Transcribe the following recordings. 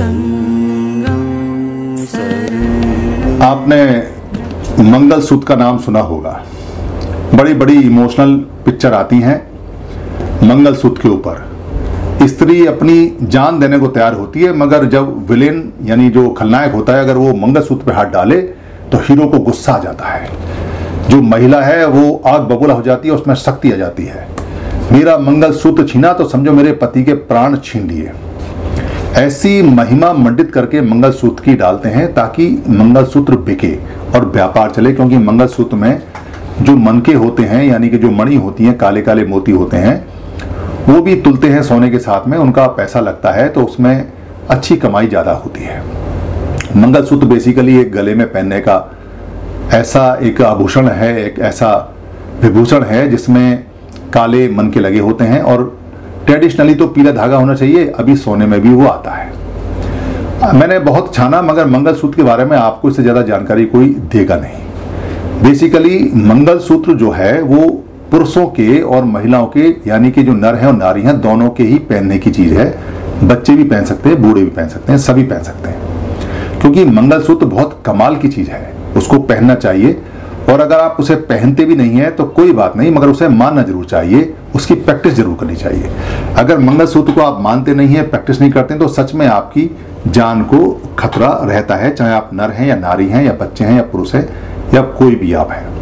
आपने मंगलसूत्र का नाम सुना होगा। बड़ी बड़ी इमोशनल पिक्चर आती हैं मंगलसूत्र के ऊपर। स्त्री अपनी जान देने को तैयार होती है, मगर जब विलेन यानी जो खलनायक होता है अगर वो मंगलसूत्र पे हाथ डाले तो हीरो को गुस्सा आ जाता है। जो महिला है वो आग बबूला हो जाती है, उसमें शक्ति आ जाती है। मेरा मंगलसूत्र छीना तो समझो मेरे पति के प्राण छीन लिए। ऐसी महिमा मंडित करके मंगलसूत्र की डालते हैं ताकि मंगलसूत्र बिके और व्यापार चले, क्योंकि मंगलसूत्र में जो मनके होते हैं यानी कि जो मणि होती हैं, काले काले मोती होते हैं, वो भी तुलते हैं सोने के साथ में, उनका पैसा लगता है तो उसमें अच्छी कमाई ज़्यादा होती है। मंगलसूत्र बेसिकली एक गले में पहनने का ऐसा एक आभूषण है, एक ऐसा विभूषण है जिसमें काले मनके लगे होते हैं और ट्रेडिशनली तो पीला धागा होना चाहिए, अभी सोने में भी वो आता है। मैंने बहुत छाना मगर मंगलसूत्र के बारे में आपको इससे ज़्यादा जानकारी कोई देगा नहीं। बेसिकली मंगलसूत्र जो है वो पुरुषों के और महिलाओं के यानी कि जो नर हैं और नारी हैं दोनों के ही पहनने की चीज़ है। बच्चे भी पहन सकते हैं, बूढ़े भी पहन सकते हैं, सभी पहन सकते हैं, क्योंकि मंगलसूत्र बहुत कमाल की चीज़ है, उसको पहनना चाहिए। और अगर आप उसे पहनते भी नहीं हैं तो कोई बात नहीं, मगर उसे मानना जरूर चाहिए, उसकी प्रैक्टिस जरूर करनी चाहिए। अगर मंगलसूत्र को आप मानते नहीं हैं, प्रैक्टिस नहीं करते तो सच में आपकी जान को खतरा रहता है, चाहे आप नर हैं या नारी हैं या बच्चे हैं या पुरुष हैं या कोई भी आप हैं।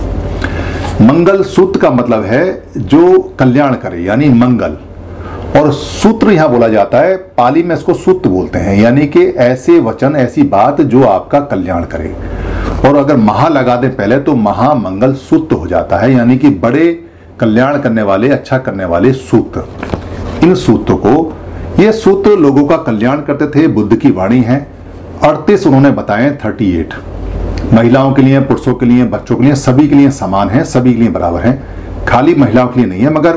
मंगलसूत्र का मतलब है जो कल्याण करे यानी मंगल, और सूत्र यहां बोला जाता है, पाली में इसको सूत्र बोलते हैं, यानी कि ऐसे वचन ऐसी बात जो आपका कल्याण करे। और अगर महा लगा दें पहले तो महामंगल सूत्र हो जाता है, यानी कि बड़े कल्याण करने वाले, अच्छा करने वाले सूत्र। इन सूत्र को, ये सूत्र लोगों का कल्याण करते थे, बुद्ध की वाणी है। 38 उन्होंने बताए, 38 महिलाओं के लिए, पुरुषों के लिए, बच्चों के लिए, सभी के लिए समान है, सभी के लिए बराबर है, खाली महिलाओं के लिए नहीं है। मगर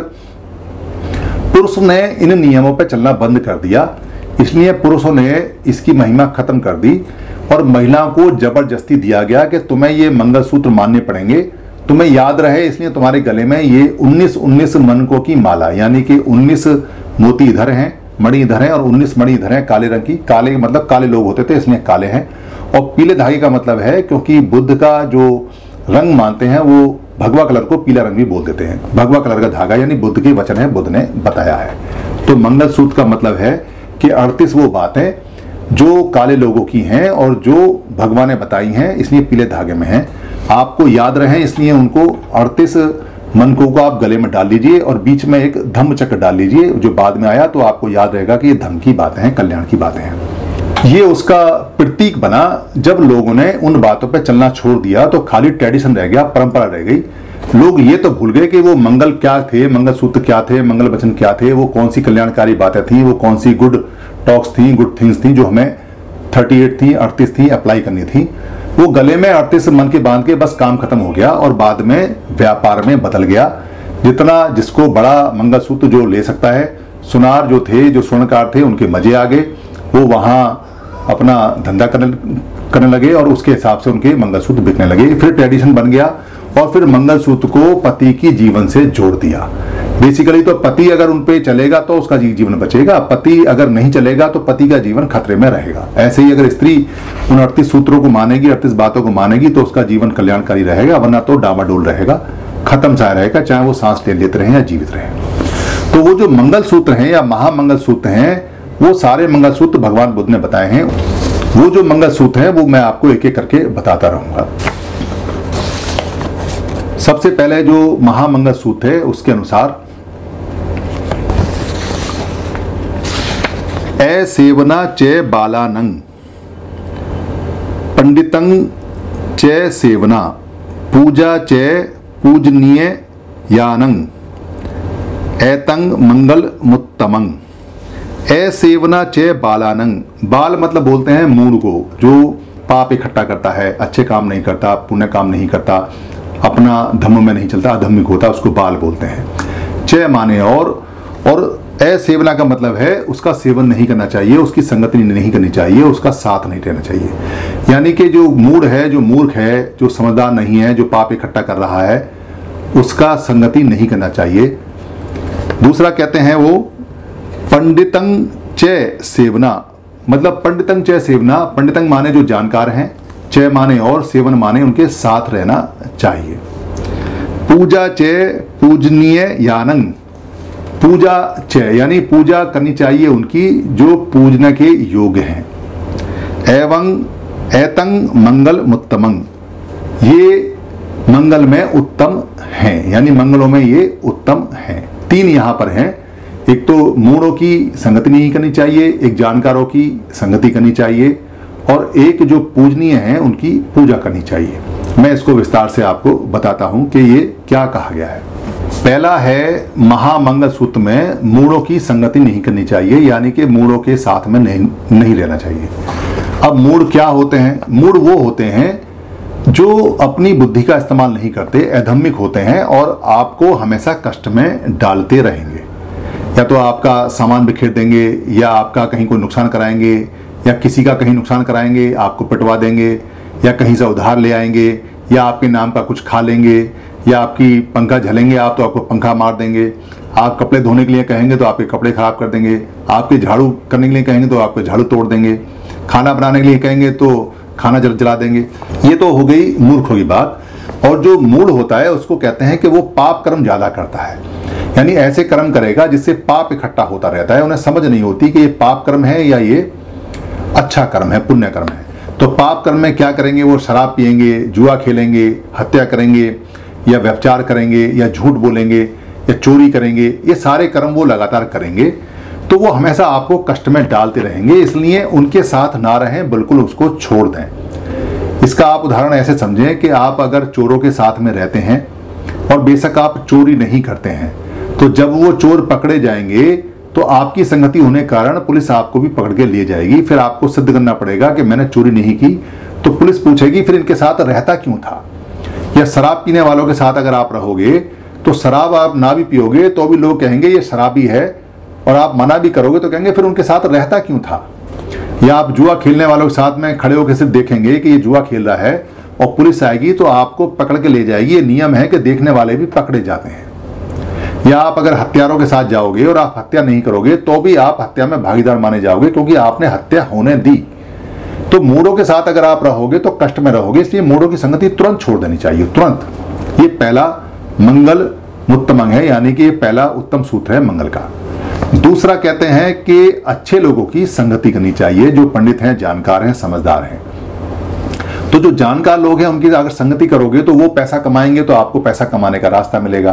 पुरुष ने इन नियमों पर चलना बंद कर दिया, इसलिए पुरुषों ने इसकी महिमा खत्म कर दी और महिलाओं को जबरदस्ती दिया गया कि तुम्हें ये मंगलसूत्र मानने पड़ेंगे, तुम्हें याद रहे इसलिए तुम्हारे गले में ये 19 मनकों की माला, यानी कि 19 मोती इधर हैं, मणि इधर हैं और 19 मणि इधर हैं काले रंग की। काले मतलब काले लोग होते थे इसलिए काले हैं। और पीले धागे का मतलब है क्योंकि बुद्ध का जो रंग मानते हैं वो भगवा कलर को पीला रंग भी बोल देते हैं। भगवा कलर का धागा यानी बुद्ध के वचन है, बुद्ध ने बताया है। तो मंगलसूत्र का मतलब है कि 38 वो बातें जो काले लोगों की हैं और जो भगवान ने बताई हैं, इसलिए पीले धागे में हैं। आपको याद रहे इसलिए उनको 38 मनकों को आप गले में डाल लीजिए और बीच में एक धम्म चक्र डाल लीजिए जो बाद में आया, तो आपको याद रहेगा कि ये धम्म की बातें हैं, कल्याण की बातें हैं। ये उसका प्रतीक बना। जब लोगों ने उन बातों पे चलना छोड़ दिया तो खाली ट्रेडिशन रह गया, परंपरा रह गई। लोग ये तो भूल गए कि वो मंगल क्या थे, मंगलसूत्र क्या थे, मंगल वचन क्या थे, वो कौन सी कल्याणकारी बातें थी, वो कौन सी गुड टॉक्स थी, गुड थिंग्स थी जो हमें 38 थी, 38 थी अप्लाई करनी थी। वो गले में 38 मन के बांध के बस काम खत्म हो गया और बाद में व्यापार में बदल गया। जितना जिसको बड़ा मंगलसूत्र जो ले सकता है, सुनार जो थे, जो स्वर्णकार थे, उनके मजे आ गए, वो वहां अपना धंधा करने लगे और उसके हिसाब से उनके मंगलसूत्र बिकने लगे। फिर ट्रेडिशन बन गया और फिर मंगलसूत्र को पति की जीवन से जोड़ दिया। बेसिकली तो पति अगर उन पे चलेगा तो उसका जीवन बचेगा, पति अगर नहीं चलेगा तो पति का जीवन खतरे में रहेगा। ऐसे ही अगर स्त्री उन 38 सूत्रों को मानेगी, 38 बातों को मानेगी तो उसका जीवन कल्याणकारी रहेगा, वरना तो डामाडोल रहेगा, खत्म सा रहेगा, चाहे वो सांस लेते रहे या जीवित रहे। तो वो जो मंगलसूत्र हैं या महामंगलसूत्र हैं, वो सारे मंगलसूत्र भगवान बुद्ध ने बताए हैं। वो जो मंगलसूत्र हैं वो मैं आपको एक एक करके बताता रहूंगा। सबसे पहले जो महामंगलसूत्र है उसके अनुसार ए सेवना चे बालानंग पंडितं चे सेवना पूजा चे पूजनीय यानंग एतंग मंगल मुत्तमंग। ए सेवना चे बालानंग, बाल मतलब बोलते हैं मूड को, जो पाप इकट्ठा करता है, अच्छे काम नहीं करता, पुण्य काम नहीं करता, अपना धम्म में नहीं चलता, अधम्मिक होता, उसको बाल बोलते हैं। चे माने और ए सेवना का मतलब है उसका सेवन नहीं करना चाहिए, उसकी संगति नहीं करनी चाहिए, उसका साथ नहीं रहना चाहिए। यानी कि जो मूड है, जो मूर्ख है, जो समझदार नहीं है, जो पाप इकट्ठा कर रहा है, उसका संगति नहीं करना चाहिए। दूसरा कहते हैं वो पंडितं च सेवना, मतलब पंडितंग च सेवना, पंडितंग माने जो जानकार हैं, च माने और, सेवन माने उनके साथ रहना चाहिए। पूजा च पूजनीय यानंग, पूजा च यानी पूजा करनी चाहिए उनकी जो पूजन के योग्य हैं। एवं एतंग मंगल मुत्तमंग, ये मंगल में उत्तम हैं, यानी मंगलों में ये उत्तम हैं। 3 यहां पर हैं, एक तो मूढ़ों की संगति नहीं करनी चाहिए, एक जानकारों की संगति करनी चाहिए, और एक जो पूजनीय हैं उनकी पूजा करनी चाहिए। मैं इसको विस्तार से आपको बताता हूं कि ये क्या कहा गया है। पहला है महामंगल सूत्र में मूढ़ों की संगति नहीं करनी चाहिए, यानी कि मूढ़ों के साथ में नहीं रहना चाहिए। अब मूढ़ क्या होते हैं? मूढ़ वो होते हैं जो अपनी बुद्धि का इस्तेमाल नहीं करते, अधम्मिक होते हैं और आपको हमेशा कष्ट में डालते रहेंगे। या तो आपका सामान बिखेर देंगे, या आपका कहीं कोई नुकसान कराएंगे, या किसी का कहीं नुकसान कराएंगे, आपको पिटवा देंगे, या कहीं से उधार ले आएंगे, या आपके नाम का कुछ खा लेंगे, या आपकी पंखा झलेंगे आप तो आपको पंखा मार देंगे, आप कपड़े धोने के लिए कहेंगे तो आपके कपड़े खराब कर देंगे, आपके झाड़ू करने के लिए कहेंगे तो आपके झाड़ू तोड़ देंगे, खाना बनाने के लिए कहेंगे तो खाना जला देंगे। ये तो हो गई मूर्खों की बात। और जो मूढ़ होता है उसको कहते हैं कि वो पाप कर्म ज्यादा करता है, यानी ऐसे कर्म करेगा जिससे पाप इकट्ठा होता रहता है। उन्हें समझ नहीं होती कि ये पाप कर्म है या ये अच्छा कर्म है, पुण्य कर्म है। तो पाप कर्म में क्या करेंगे? वो शराब पिएंगे, जुआ खेलेंगे, हत्या करेंगे, या व्यभिचार करेंगे, या झूठ बोलेंगे, या चोरी करेंगे। ये सारे कर्म वो लगातार करेंगे, तो वो हमेशा आपको कष्ट में डालते रहेंगे। इसलिए उनके साथ ना रहें, बिल्कुल उसको छोड़ दें। इसका आप उदाहरण ऐसे समझें कि आप अगर चोरों के साथ में रहते हैं और बेशक आप चोरी नहीं करते हैं, तो जब वो चोर पकड़े जाएंगे तो आपकी संगति होने के कारण पुलिस आपको भी पकड़ के ले जाएगी। फिर आपको सिद्ध करना पड़ेगा कि मैंने चोरी नहीं की, तो पुलिस पूछेगी फिर इनके साथ रहता क्यों था। या शराब पीने वालों के साथ अगर आप रहोगे तो शराब आप ना भी पियोगे तो भी लोग कहेंगे ये शराबी है, और आप मना भी करोगे तो कहेंगे फिर उनके साथ रहता क्यों था। या आप जुआ खेलने वालों के साथ में खड़े होकर सिर्फ देखेंगे कि ये जुआ खेल रहा है और पुलिस आएगी तो आपको पकड़ के ले जाएगी। ये नियम है कि देखने वाले भी पकड़े जाते हैं। या आप अगर हत्यारों के साथ जाओगे और आप हत्या नहीं करोगे तो भी आप हत्या में भागीदार माने जाओगे, क्योंकि आपने हत्या होने दी। तो मूढ़ों के साथ अगर आप रहोगे तो कष्ट में रहोगे, इसलिए मूढ़ों की संगति तुरंत छोड़ देनी चाहिए, तुरंत। ये पहला मंगल मुत्तमंग है, यानी कि ये पहला उत्तम सूत्र है मंगल का। दूसरा कहते हैं कि अच्छे लोगों की संगति करनी चाहिए, जो पंडित हैं, जानकार हैं, समझदार हैं। तो जो जानकार लोग हैं उनकी अगर संगति करोगे तो वो पैसा कमाएंगे तो आपको पैसा कमाने का रास्ता मिलेगा।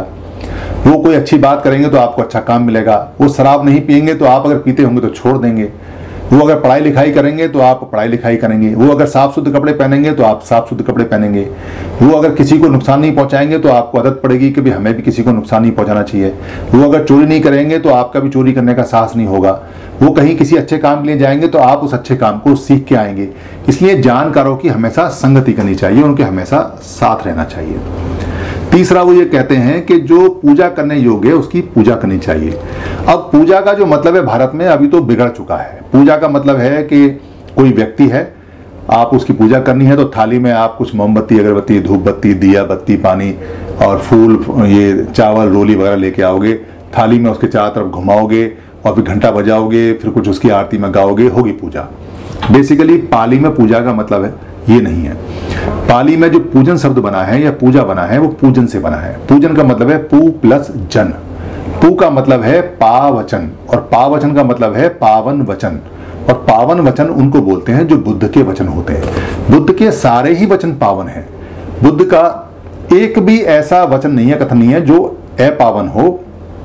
वो कोई अच्छी बात करेंगे तो आपको अच्छा काम मिलेगा। वो शराब नहीं पिएंगे तो आप अगर पीते होंगे तो छोड़ देंगे। वो अगर पढ़ाई लिखाई करेंगे तो आप पढ़ाई लिखाई करेंगे। वो अगर साफ सुथरे कपड़े पहनेंगे तो आप साफ सुथरे कपड़े पहनेंगे। वो अगर किसी को नुकसान नहीं पहुंचाएंगे तो आपको आदत पड़ेगी कि भी हमें भी किसी को नुकसान नहीं पहुंचाना चाहिए। वो अगर चोरी नहीं करेंगे तो आपका भी चोरी करने का साहस नहीं होगा। वो कहीं किसी अच्छे काम के लिए जाएंगे तो आप उस अच्छे काम को सीख के आएंगे। इसलिए जानकारों की हमेशा संगति करनी चाहिए, उनके हमेशा साथ रहना चाहिए। तीसरा वो ये कहते हैं कि जो पूजा करने योग्य है उसकी पूजा करनी चाहिए। अब पूजा का जो मतलब है भारत में अभी तो बिगड़ चुका है। पूजा का मतलब है कि कोई व्यक्ति है, आप उसकी पूजा करनी है तो थाली में आप कुछ मोमबत्ती, अगरबत्ती, धूप बत्ती, दिया बत्ती, पानी और फूल, ये चावल, रोली वगैरह लेके आओगे। थाली में उसके चारों तरफ घुमाओगे और फिर घंटा बजाओगे, फिर कुछ उसकी आरती में गाओगे, होगी पूजा। बेसिकली पाली में पूजा का मतलब है ये नहीं है। पाली में जो पूजन शब्द बना है या पूजा बना है वो पूजन से बना है। पूजन का मतलब है पू प्लस जन। पू का मतलब है पावचन और पावचन का मतलब है पावन वचन। और पावन वचन उनको बोलते हैं जो बुद्ध के वचन होते हैं। बुद्ध के सारे ही वचन पावन हैं। बुद्ध का एक भी ऐसा वचन नहीं है, कथन नहीं है जो अपावन हो,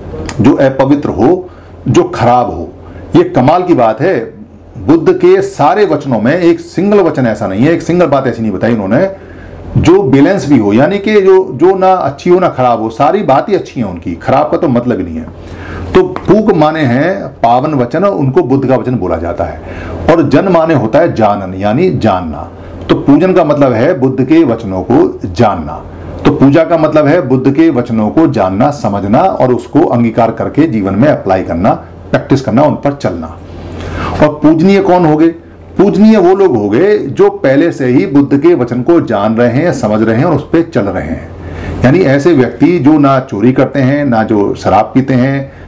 जो अपवित्र हो, जो खराब हो। ये कमाल की बात है। बुद्ध के सारे वचनों में एक सिंगल वचन ऐसा नहीं है, एक सिंगल बात ऐसी नहीं बताई उन्होंने जो बैलेंस भी हो, यानी कि जो ना अच्छी हो ना खराब हो, सारी बात ही अच्छी है उनकी, खराब का तो मतलब ही नहीं है। तो पूक माने हैं पावन वचन, उनको बुद्ध का वचन बोला जाता है। और जन माने होता है जानन, यानी जानना। तो पूजन का मतलब है बुद्ध के वचनों को जानना। तो पूजा का मतलब है बुद्ध के वचनों को जानना, समझना और उसको अंगीकार करके जीवन में अप्लाई करना, प्रैक्टिस करना, उन पर चलना। और पूजनीय कौन हो गए? पूजनीय वो लोग हो गए जो पहले से ही बुद्ध के वचन को जान रहे हैं, समझ रहे हैं और उस पर चल रहे हैं। यानी ऐसे व्यक्ति जो ना चोरी करते हैं, ना जो शराब पीते हैं,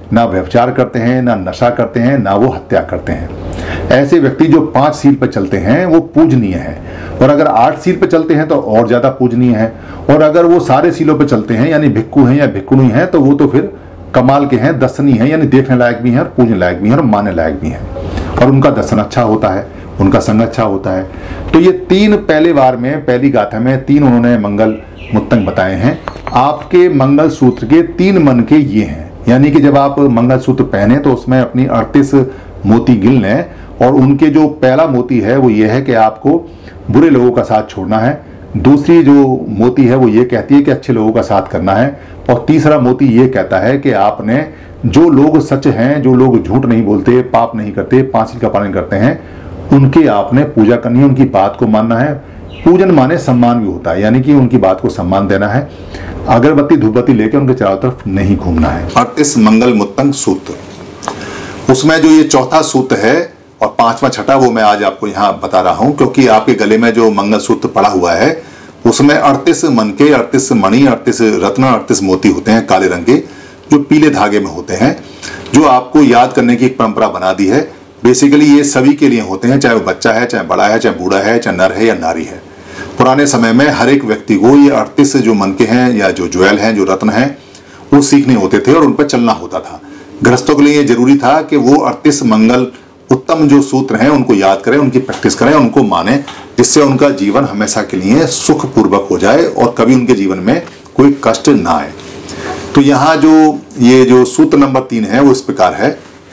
ना व्यभिचार करते हैं, ना नशा करते हैं, ना वो हत्या करते हैं। ऐसे व्यक्ति जो 5 सील पर चलते हैं वो पूजनीय हैं, और अगर 8 सील पर चलते हैं तो और ज़्यादा पूजनीय है, और अगर वो सारे सीलों पर चलते हैं यानी भिक्खु हैं या भिक्खुणी हैं तो वो तो फिर कमाल के हैं, दर्शनीय हैं, यानी देखने लायक भी हैं और पूजने लायक भी हैं और मानने लायक भी हैं, और उनका दर्शन अच्छा होता है, उनका संग अच्छा होता है। तो ये 3 पहले बार में, पहली गाथा में 3 उन्होंने मंगल मुत्तंग बताए हैं। आपके मंगल सूत्र के 3 मन के ये हैं, यानी कि जब आप मंगल सूत्र पहने तो उसमें अपनी 38 मोती गिन लें, और उनके जो पहला मोती है वो ये है कि आपको बुरे लोगों का साथ छोड़ना है, दूसरी जो मोती है वो ये कहती है कि अच्छे लोगों का साथ करना है, और तीसरा मोती ये कहता है कि आपने जो लोग सच हैं, जो लोग झूठ नहीं बोलते, पाप नहीं करते, 5 सील का पालन करते हैं, उनकी आपने पूजा करनी है, उनकी बात को मानना है। पूजन माने सम्मान भी होता है, यानी कि उनकी बात को सम्मान देना है। अगरबत्ती धूपबत्ती लेकर उनके चारों तरफ नहीं घूमना है। 38 मंगल मुत्तंग सूत्र, उसमें जो ये चौथा सूत्र है और 5वां छठा वो मैं आज आपको यहाँ बता रहा हूँ, क्योंकि आपके गले में जो मंगल सूत्र पड़ा हुआ है उसमें 38 मन के, 38 मणि, 38 रत्न, 38 मोती होते हैं काले रंग के, जो पीले धागे में होते हैं, जो आपको याद करने की एक परंपरा बना दी है। बेसिकली ये सभी के लिए होते हैं, चाहे वो बच्चा है, चाहे बड़ा है, चाहे बूढ़ा है, चाहे नर है या नारी है। पुराने समय में हर एक व्यक्ति को ये 38 जो मन के हैं या जो ज्वेल हैं, जो रत्न हैं, वो सीखने होते थे और उन पर चलना होता था। गृहस्थों के लिए जरूरी था कि वो 38 मंगल उत्तम जो सूत्र हैं उनको याद करें, उनकी प्रैक्टिस करें, उनको माने, जिससे उनका जीवन हमेशा के लिए सुखपूर्वक हो जाए और कभी उनके जीवन में कोई कष्ट ना आए। तो यहाँ जो ये जो सूत्र नंबर 3 है वो इस प्रकार है।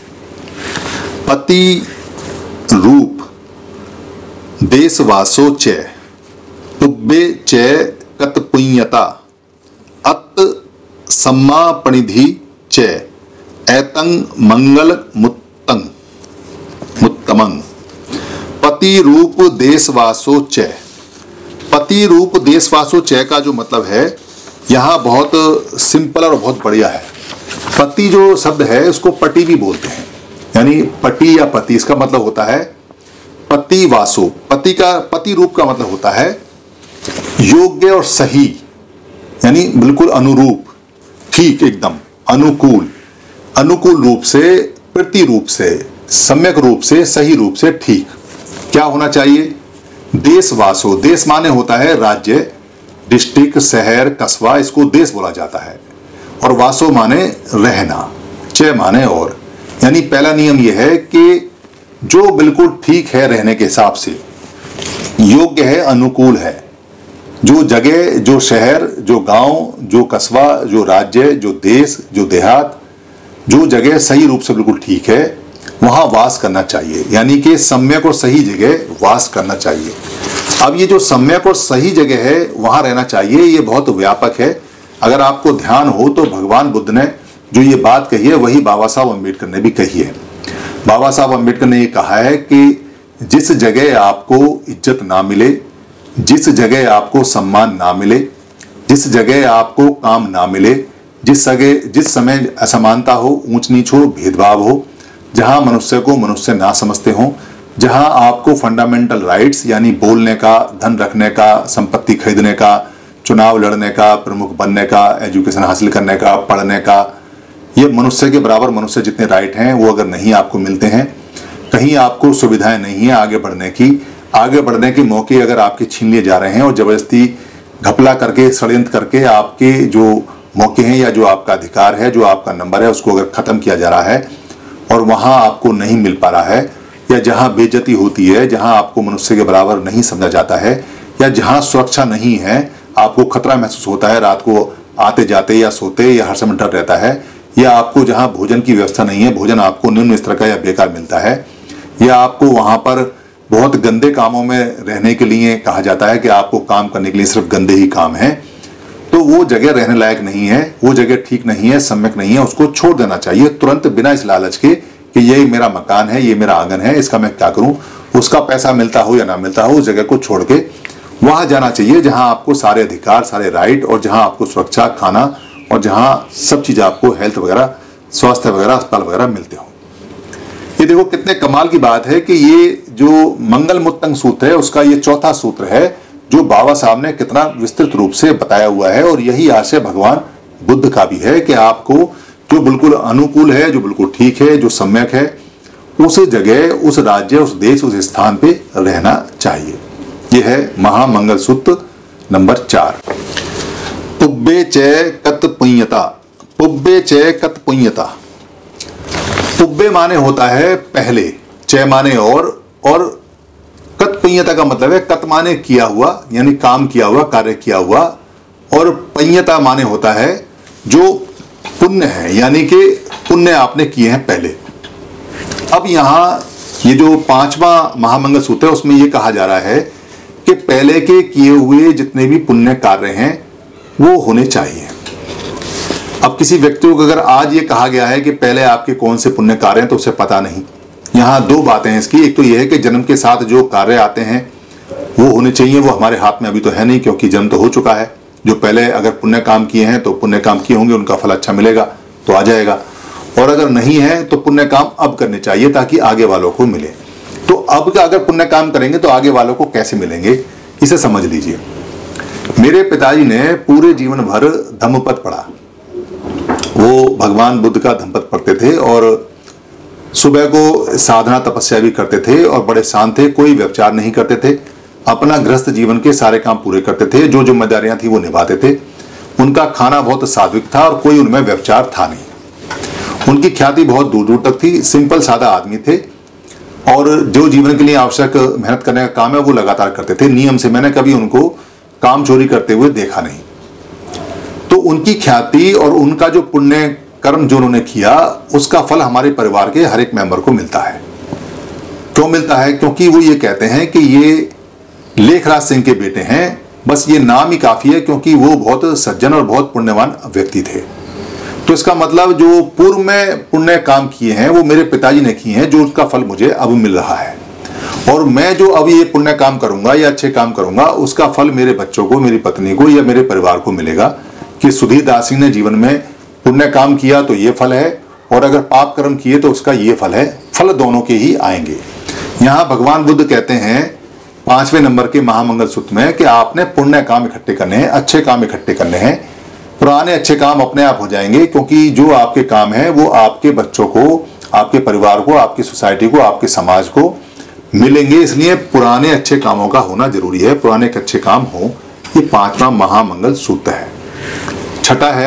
पति रूप देशवासो च तुब्बे च कतपुण्यता अत सम्मापनिधि च एतंग मंगल मुत्तंग मुत्तमंग। पति रूप देशवासो च, पति रूप देशवासो च का जो मतलब है यहाँ बहुत सिंपल और बहुत बढ़िया है। पति जो शब्द है उसको पति भी बोलते हैं, यानी पति या पति, इसका मतलब होता है पति वासो। पति का, पति रूप का मतलब होता है योग्य और सही, यानी बिल्कुल अनुरूप, ठीक, एकदम अनुकूल, अनुकूल रूप से, प्रति रूप से, सम्यक रूप से, सही रूप से, ठीक। क्या होना चाहिए? देशवासो, देश माने होता है राज्य, डिस्ट्रिक्ट, शहर, कस्बा, इसको देश बोला जाता है, और वासो माने रहना, च माने और। यानी पहला नियम यह है कि जो बिल्कुल ठीक है रहने के हिसाब से, योग्य है, अनुकूल है, जो जगह, जो शहर, जो गांव, जो कस्बा, जो राज्य, जो देश, जो देहात, जो जगह सही रूप से बिल्कुल ठीक है, वहां वास करना चाहिए, यानी कि सम्यक और सही जगह वास करना चाहिए। अब ये जो सम्यक और सही जगह है वहां रहना चाहिए, ये बहुत व्यापक है। अगर आपको ध्यान हो तो भगवान बुद्ध ने जो ये बात कही है वही बाबा साहब अम्बेडकर ने भी कही है। बाबा साहब अम्बेडकर ने ये कहा है कि जिस जगह आपको इज्जत ना मिले, जिस जगह आपको सम्मान ना मिले, जिस जगह आपको काम ना मिले, जिस समय असमानता हो, ऊंच नीच हो, भेदभाव हो, जहां मनुष्य को मनुष्य ना समझते हो, जहां आपको फंडामेंटल राइट्स यानी बोलने का, धन रखने का, संपत्ति खरीदने का, चुनाव लड़ने का, प्रमुख बनने का, एजुकेशन हासिल करने का, पढ़ने का, ये मनुष्य के बराबर मनुष्य जितने राइट हैं वो अगर नहीं आपको मिलते हैं, कहीं आपको सुविधाएं नहीं है आगे बढ़ने के मौके अगर आपके छीन लिए जा रहे हैं और जबरदस्ती घपला करके, षड्यंत्र करके आपके जो मौके हैं या जो आपका अधिकार है, जो आपका नंबर है, उसको अगर खत्म किया जा रहा है और वहां आपको नहीं मिल पा रहा है, या जहां बेइज्जती होती है, जहां आपको मनुष्य के बराबर नहीं समझा जाता है, या जहां सुरक्षा नहीं है, आपको खतरा महसूस होता है, रात को आते जाते या सोते या हर समय डर रहता है, या आपको जहां भोजन की व्यवस्था नहीं है, भोजन आपको निम्न स्तर का या बेकार मिलता है, या आपको वहां पर बहुत गंदे कामों में रहने के लिए कहा जाता है कि आपको काम करने के लिए सिर्फ गंदे ही काम है, तो वो जगह रहने लायक नहीं है, वो जगह ठीक नहीं है, सम्यक नहीं है, उसको छोड़ देना चाहिए तुरंत, बिना इस लालच के कि यही मेरा मकान है, ये मेरा आंगन है, इसका मैं क्या करूं, उसका पैसा मिलता हो या ना मिलता हो, उस जगह को छोड़ के वहां जाना चाहिए जहां आपको सारे अधिकार, सारे राइट, और जहां आपको सुरक्षा, खाना, और जहां सब चीज आपको हेल्थ वगैरह, स्वास्थ्य वगैरह, अस्पताल वगैरह मिलते हो। ये देखो कितने कमाल की बात है कि ये जो मंगल मुत्तंग सूत्र है उसका ये चौथा सूत्र है जो बाबा साहब ने कितना विस्तृत रूप से बताया हुआ है, और यही आशय भगवान बुद्ध का भी है कि आपको जो बिल्कुल अनुकूल है, जो बिल्कुल ठीक है, जो सम्यक है, उस जगह, उस राज्य, उस देश, उस स्थान पे रहना चाहिए। यह है महामंगल सूत्र नंबर 4। पुब्बे च कत पुण्यता। पुब्बे च कत पुण्यता। पुब्बे माने होता है पहले, च माने और कत पुण्यता का मतलब है कत माने किया हुआ, यानी काम किया हुआ, कार्य किया हुआ, और पुण्यता माने होता है जो पुण्य है, यानी कि पुण्य आपने किए हैं पहले। अब यहां ये जो 5वां महामंगल सूत्र है उसमें ये कहा जा रहा है कि पहले के किए हुए जितने भी पुण्य कार्य हैं वो होने चाहिए। अब किसी व्यक्ति को अगर आज ये कहा गया है कि पहले आपके कौन से पुण्य कार्य हैं तो उसे पता नहीं। यहाँ 2 बातें हैं इसकी। एक तो ये है कि जन्म के साथ जो कार्य आते हैं वो होने चाहिए, वो हमारे हाथ में अभी तो है नहीं क्योंकि जन्म तो हो चुका है। जो पहले अगर पुण्य काम किए हैं तो पुण्य काम किए होंगे, उनका फल अच्छा मिलेगा तो आ जाएगा, और अगर नहीं है तो पुण्य काम अब करने चाहिए ताकि आगे वालों को मिले। तो अब का अगर पुण्य काम करेंगे तो आगे वालों को कैसे मिलेंगे, इसे समझ लीजिए। मेरे पिताजी ने पूरे जीवन भर धम्मपद पढ़ा। वो भगवान बुद्ध का धम्मपद पढ़ते थे और सुबह को साधना तपस्या भी करते थे और बड़े शांत थे, कोई व्यभिचार नहीं करते थे, अपना गृहस्थ जीवन के सारे काम पूरे करते थे, जो जिम्मेदारियां थी वो निभाते थे। उनका खाना बहुत सात्विक था और कोई उनमें व्यभिचार था नहीं। उनकी ख्याति बहुत दूर दूर तक थी। सिंपल सादा आदमी थे और जो जीवन के लिए आवश्यक मेहनत करने का काम है वो लगातार करते थे नियम से। मैंने कभी उनको काम चोरी करते हुए देखा नहीं। तो उनकी ख्याति और उनका जो पुण्य कर्म जो उन्होंने किया उसका फल हमारे परिवार के हर एक मेंबर को मिलता है। क्यों मिलता है? क्योंकि वो ये कहते हैं कि ये लेखराज सिंह के बेटे हैं, बस ये नाम ही काफी है क्योंकि वो बहुत सज्जन और बहुत पुण्यवान व्यक्ति थे। तो इसका मतलब जो पूर्व में पुण्य काम किए हैं वो मेरे पिताजी ने किए हैं, जो उसका फल मुझे अब मिल रहा है, और मैं जो अब ये पुण्य काम करूंगा या अच्छे काम करूंगा उसका फल मेरे बच्चों को, मेरी पत्नी को या मेरे परिवार को मिलेगा कि सुधीर दास सिंह ने जीवन में पुण्य काम किया तो ये फल है, और अगर पाप कर्म किए तो उसका ये फल है। फल दोनों के ही आएंगे। यहाँ भगवान बुद्ध कहते हैं 5वें नंबर के महामंगल सूत्र में कि आपने पुण्य काम इकट्ठे करने हैं, अच्छे काम इकट्ठे करने हैं। पुराने अच्छे काम अपने आप हो जाएंगे क्योंकि जो आपके काम है वो आपके बच्चों को, आपके परिवार को, आपकी सोसाइटी को, आपके समाज को मिलेंगे। इसलिए पुराने अच्छे कामों का होना जरूरी है, पुराने अच्छे काम हो। ये 5वां महामंगल सूत्र है। छठा है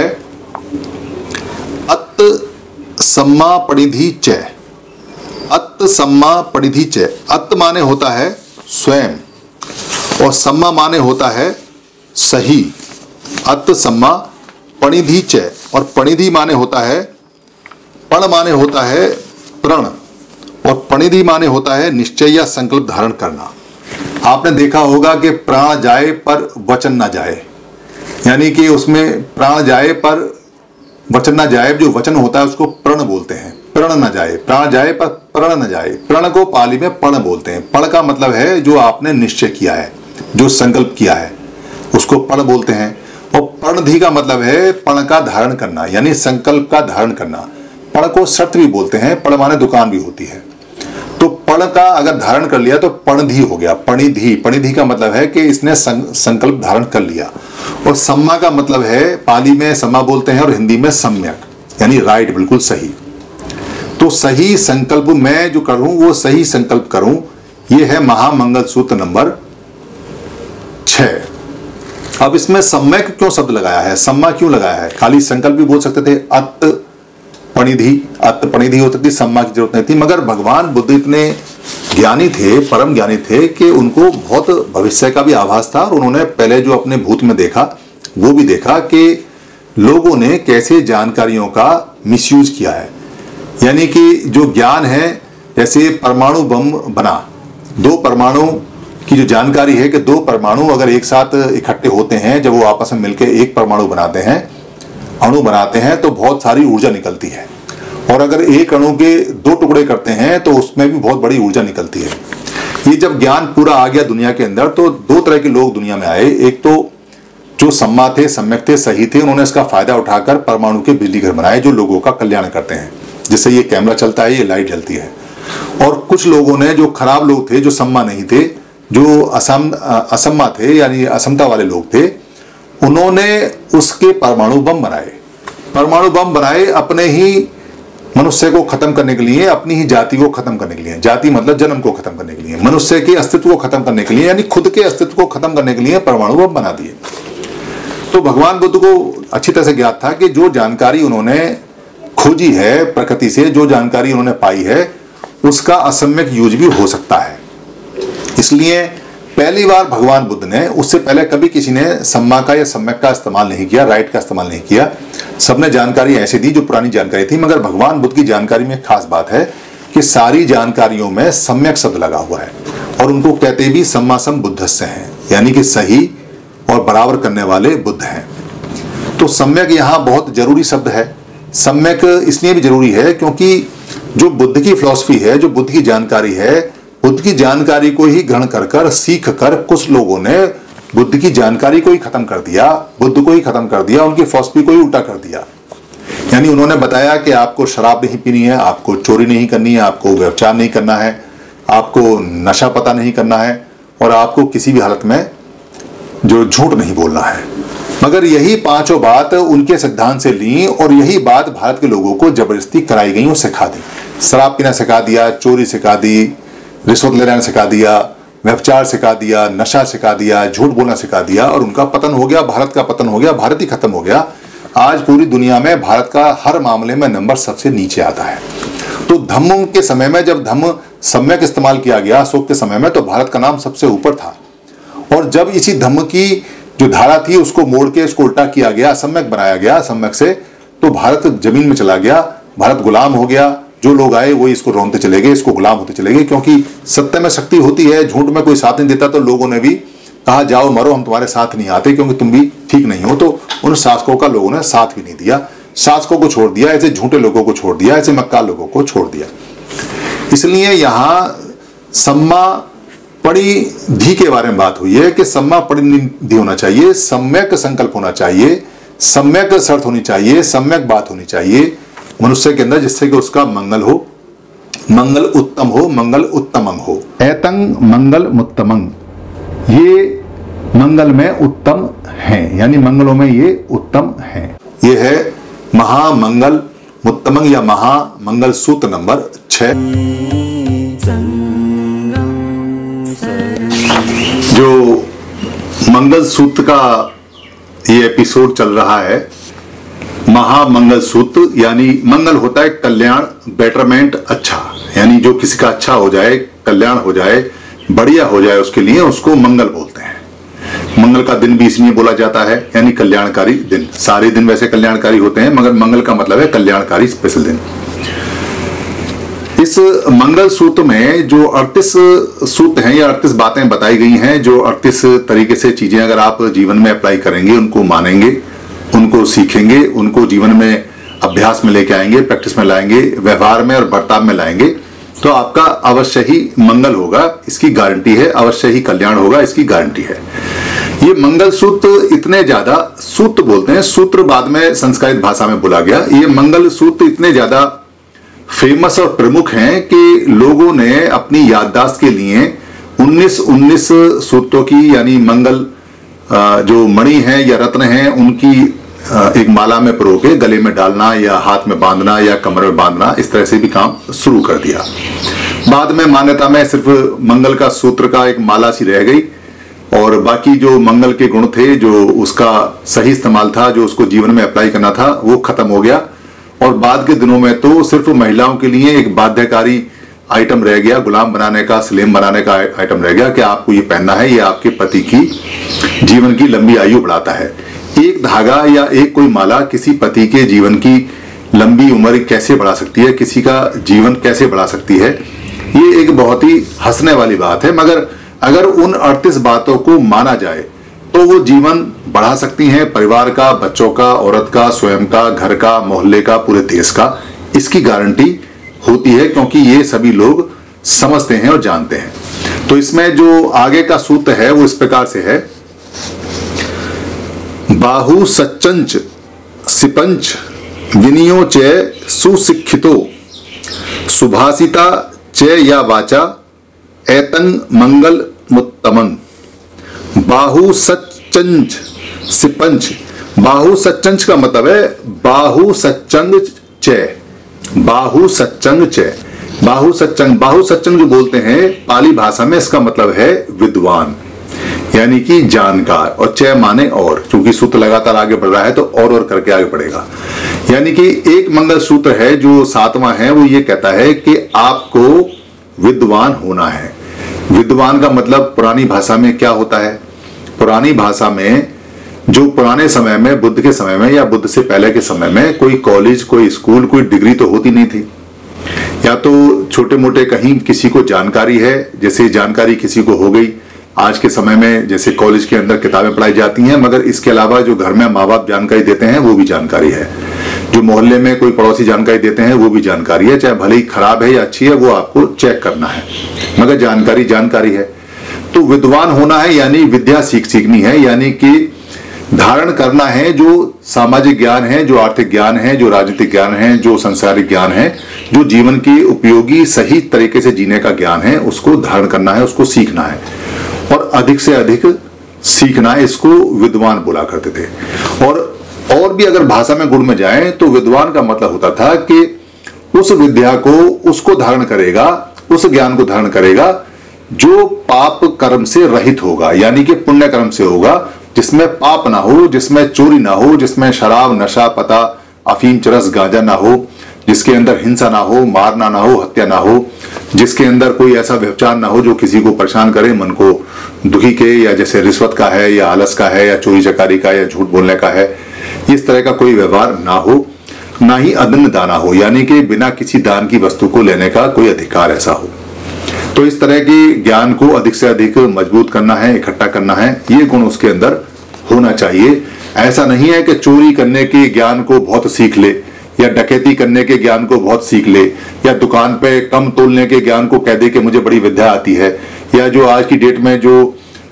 अत सम्मा परिधि च। अत सम्मा परिधि च। अत माने होता है स्वयं और सम्मा माने होता है सही। अत सम्मा परिधि च, और परिधि माने होता है, पण माने होता है प्रण, और परिधि माने होता है निश्चय या संकल्प धारण करना। आपने देखा होगा कि प्राण जाए पर वचन ना जाए, यानी कि उसमें प्राण जाए पर वचन ना जाए। जो वचन होता है उसको प्रण बोलते हैं। प्रण न जाए, प्राण जाए पर प्रण न जाए। प्रण को पाली में पण बोलते हैं। पण का मतलब है जो आपने निश्चय किया है, जो संकल्प किया है, उसको पण बोलते हैं। और प्रणधि का मतलब है पण का धारण करना, यानी संकल्प का धारण करना। पण को शर्त भी बोलते हैं, पण माने दुकान भी होती है। तो पण का अगर धारण कर लिया तो पणधि हो गया। पणिधि, पणिधि का मतलब है कि इसने संकल्प धारण कर लिया। और सम्मा का मतलब है, पाली में सम्मा बोलते हैं और हिंदी में सम्यक, यानी राइट, बिल्कुल सही। तो सही संकल्प मैं जो करूं वो सही संकल्प करूं, ये है महामंगल सूत्र नंबर 6। अब इसमें सम्यक क्यों शब्द लगाया है, सम्मा क्यों लगाया है? खाली संकल्प भी बोल सकते थे, अत पणिधि, अत पणिधि हो सकती, सम्मा की जरूरत नहीं थी। मगर भगवान बुद्ध इतने ज्ञानी थे, परम ज्ञानी थे कि उनको बहुत भविष्य का भी आभास था, और उन्होंने पहले जो अपने भूत में देखा वो भी देखा कि लोगों ने कैसे जानकारियों का मिसयूज किया है। यानी कि जो ज्ञान है, जैसे परमाणु बम बना, 2 परमाणु की जो जानकारी है कि 2 परमाणु अगर एक साथ इकट्ठे होते हैं, जब वो आपस में मिलकर एक परमाणु बनाते हैं, अणु बनाते हैं, तो बहुत सारी ऊर्जा निकलती है। और अगर एक अणु के 2 टुकड़े करते हैं तो उसमें भी बहुत बड़ी ऊर्जा निकलती है। ये जब ज्ञान पूरा आ गया दुनिया के अंदर, तो 2 तरह के लोग दुनिया में आए। एक तो जो सम्मा थे, सम्यक थे, सही थे, उन्होंने इसका फायदा उठाकर परमाणु के बिजली घर बनाए जो लोगों का कल्याण करते हैं, जिससे ये कैमरा चलता है, ये लाइट जलती है। और कुछ लोगों ने, जो खराब लोग थे, जो सम्मा नहीं थे, जो असम्मा थे, यानी असमता वाले लोग थे, उन्होंने उसके परमाणु बम बनाए। परमाणु बम बनाए अपने ही मनुष्य को खत्म करने के लिए, अपनी ही जाति को खत्म करने के लिए, जाति मतलब जन्म को खत्म करने के लिए, मनुष्य के अस्तित्व को खत्म करने के लिए, यानी खुद के अस्तित्व को खत्म करने के लिए परमाणु बम बना दिए। तो भगवान बुद्ध को अच्छी तरह से ज्ञात था कि जो जानकारी उन्होंने खोजी है प्रकृति से, जो जानकारी उन्होंने पाई है, उसका असम्यक यूज भी हो सकता है। इसलिए पहली बार भगवान बुद्ध ने, उससे पहले कभी किसी ने सम्मा का या सम्यक का इस्तेमाल नहीं किया, राइट का इस्तेमाल नहीं किया। सबने जानकारी ऐसी दी जो पुरानी जानकारी थी, मगर भगवान बुद्ध की जानकारी में खास बात है कि सारी जानकारियों में सम्यक शब्द लगा हुआ है, और उनको कहते भी सम्मासम बुद्धस्य हैं, यानी कि सही और बराबर करने वाले बुद्ध हैं। तो सम्यक यहाँ बहुत जरूरी शब्द है। सम्यक इसलिए भी जरूरी है क्योंकि जो बुद्ध की फिलॉसफी है, जो बुद्ध की जानकारी है, बुद्ध की जानकारी को ही ग्रहण कर कर सीख कर कुछ लोगों ने बुद्ध की जानकारी को ही खत्म कर दिया, बुद्ध को ही खत्म कर दिया, उनकी फिलॉसफी को ही उल्टा कर दिया। यानी उन्होंने बताया कि आपको शराब नहीं पीनी है, आपको चोरी नहीं करनी है, आपको व्यभिचार नहीं करना है, आपको नशा पता नहीं करना है, और आपको किसी भी हालत में जो झूठ नहीं बोलना है। मगर यही पांचों बात उनके सिद्धांत से ली, और यही बात भारत के लोगों को जबरदस्ती कराई गई और सिखा दी। शराब पीना सिखा दिया, चोरी सिखा दी, रिश्वत लेना सिखा दिया, व्यभिचार सिखा दिया, नशा सिखा दिया, झूठ बोलना सिखा दिया, और उनका पतन हो गया, भारत का पतन हो गया, भारत ही खत्म हो गया। आज पूरी दुनिया में भारत का हर मामले में नंबर सबसे नीचे आता है। तो धम्म के समय में, जब धम्म सम्यक इस्तेमाल किया गया अशोक के समय में, तो भारत का नाम सबसे ऊपर था। और जब इसी धम्म की जो धारा थी उसको मोड़ के उसको उल्टा किया गया, असम्यक बनाया गया, सम्यक से, तो भारत जमीन में चला गया, भारत गुलाम हो गया। जो लोग आए वो इसको रोनते चले गए, इसको गुलाम होते चले गए, क्योंकि सत्य में शक्ति होती है, झूठ में कोई साथ नहीं देता। तो लोगों ने भी कहा जाओ मरो, हम तुम्हारे साथ नहीं आते क्योंकि तुम भी ठीक नहीं हो। तो उन शासकों का लोगों ने साथ भी नहीं दिया, शासकों को छोड़ दिया, ऐसे झूठे लोगों को छोड़ दिया, ऐसे मक्कार लोगों को छोड़ दिया। इसलिए यहाँ सम्मा परिधि के बारे में बात हुई है कि सम्मा परिधि होना चाहिए, सम्यक संकल्प होना चाहिए, सम्यक शर्त होनी चाहिए, सम्यक बात होनी चाहिए मनुष्य के अंदर, जिससे कि उसका मंगल हो, मंगल उत्तम हो, मंगल उत्तमंग हो। एतंग मंगल मुत्तमंग, ये मंगल में उत्तम हैं, यानी मंगलों में ये उत्तम हैं। ये है महामंगल मुत्तमंग या महामंगल सूत्र नंबर 6। जो मंगल सूत्र का ये एपिसोड चल रहा है, महामंगल सूत्र, यानी मंगल होता है कल्याण, बेटरमेंट, अच्छा, यानी जो किसी का अच्छा हो जाए, कल्याण हो जाए, बढ़िया हो जाए, उसके लिए उसको मंगल बोलते हैं। मंगल का दिन भी इसलिए बोला जाता है, यानी कल्याणकारी दिन। सारे दिन वैसे कल्याणकारी होते हैं, मगर मंगल का मतलब है कल्याणकारी स्पेशल दिन। इस मंगल सूत्र में जो 38 सूत्र हैं या 38 बातें बताई गई हैं, जो 38 तरीके से चीजें अगर आप जीवन में अप्लाई करेंगे, उनको मानेंगे, उनको सीखेंगे, उनको जीवन में अभ्यास में लेके आएंगे, प्रैक्टिस में लाएंगे, व्यवहार में और बर्ताव में लाएंगे, तो आपका अवश्य ही मंगल होगा, इसकी गारंटी है। अवश्य ही कल्याण होगा, इसकी गारंटी है। ये मंगल सूत्र इतने ज्यादा, सूत्र बोलते हैं, सूत्र बाद में संस्कृत भाषा में बोला गया, ये मंगल सूत्र इतने ज्यादा फेमस और प्रमुख हैं कि लोगों ने अपनी याददाश्त के लिए 19 सूत्रों की, यानी मंगल जो मणि है या रत्न है, उनकी एक माला में पिरो के गले में डालना या हाथ में बांधना या कमर में बांधना, इस तरह से भी काम शुरू कर दिया। बाद में मान्यता में सिर्फ मंगल का सूत्र का एक माला सी रह गई, और बाकी जो मंगल के गुण थे, जो उसका सही इस्तेमाल था, जो उसको जीवन में अप्लाई करना था, वो खत्म हो गया। और बाद के दिनों में तो सिर्फ महिलाओं के लिए एक बाध्यकारी आइटम रह गया, गुलाम बनाने का, स्लेम बनाने का आइटम रह गया कि आपको ये पहनना है, ये आपके पति की जीवन की लंबी आयु बढ़ाता है। एक धागा या एक कोई माला किसी पति के जीवन की लंबी उम्र कैसे बढ़ा सकती है, किसी का जीवन कैसे बढ़ा सकती है, ये एक बहुत ही हंसने वाली बात है। मगर अगर उन 38 बातों को माना जाए तो वो जीवन बढ़ा सकती हैं, परिवार का, बच्चों का, औरत का, स्वयं का, घर का, मोहल्ले का, पूरे देश का, इसकी गारंटी होती है, क्योंकि ये सभी लोग समझते हैं और जानते हैं। तो इसमें जो आगे का सूत्र है वो इस प्रकार से है, बाहु सच्चंच सिपंच विनियो च सुशिक्षितो सुभाषिता च या वाचा एतंग मंगल मुत्तमं। बाहु सच्चंच सिपंच बाहु सच्चंच का मतलब है बाहु सच्चंग च, बाहु सच्चंग च, बाहु सच्चंग। बाहु सच्चंग जो बोलते हैं पाली भाषा में, इसका मतलब है विद्वान, यानी कि जानकार, और च माने और, क्योंकि सूत्र लगातार आगे बढ़ रहा है तो और करके आगे बढ़ेगा। यानी कि एक मंगल सूत्र है जो 7वां है, वो ये कहता है कि आपको विद्वान होना है। विद्वान का मतलब पुरानी भाषा में क्या होता है? पुरानी भाषा में, जो पुराने समय में, बुद्ध के समय में या बुद्ध से पहले के समय में, कोई कॉलेज, कोई स्कूल, कोई डिग्री तो होती नहीं थी, या तो छोटे मोटे कहीं किसी को जानकारी है, जैसे जानकारी किसी को हो गई। आज के समय में जैसे कॉलेज के अंदर किताबें पढ़ाई जाती हैं, मगर इसके अलावा जो घर में माँ बाप जानकारी देते हैं वो भी जानकारी है, जो मोहल्ले में कोई पड़ोसी जानकारी देते हैं वो भी जानकारी है, चाहे भले ही खराब है या अच्छी है वो आपको चेक करना है, मगर जानकारी जानकारी है। तो विद्वान होना है यानी विद्या सीखनी है, यानी कि धारण करना है जो सामाजिक ज्ञान है, जो आर्थिक ज्ञान है, जो राजनीतिक ज्ञान है, जो संसारिक ज्ञान है, जो जीवन के उपयोगी सही तरीके से जीने का ज्ञान है, उसको धारण करना है, उसको सीखना है, और अधिक से अधिक सीखना है। इसको विद्वान बोला करते थे। और भी अगर भाषा में गुण में जाएं तो विद्वान का मतलब होता था कि उस विद्या को, उसको धारण करेगा, उस ज्ञान को धारण करेगा जो पाप कर्म से रहित होगा, यानी कि पुण्य कर्म से होगा, जिसमें पाप ना हो, जिसमें चोरी ना हो, जिसमें शराब, नशा, पता, अफीम, चरस, गांजा ना हो, जिसके अंदर हिंसा ना हो, मारना ना हो, हत्या ना हो, जिसके अंदर कोई ऐसा व्यवचार ना हो जो किसी को परेशान करे, मन को दुखी के, या जैसे रिश्वत का है, या आलस का है, या चोरी चकारी का, या झूठ बोलने का है, इस तरह का कोई व्यवहार ना हो, ना ही अदन्न दाना हो, यानी कि बिना किसी दान की वस्तु को लेने का कोई अधिकार ऐसा हो। तो इस तरह के ज्ञान को अधिक से अधिक मजबूत करना है, इकट्ठा करना है, ये गुण उसके अंदर होना चाहिए। ऐसा नहीं है कि चोरी करने के ज्ञान को बहुत सीख ले, या डकैती करने के ज्ञान को बहुत सीख ले, या दुकान पे कम तोलने के ज्ञान को कह दे कि मुझे बड़ी विद्या आती है, या जो आज की डेट में जो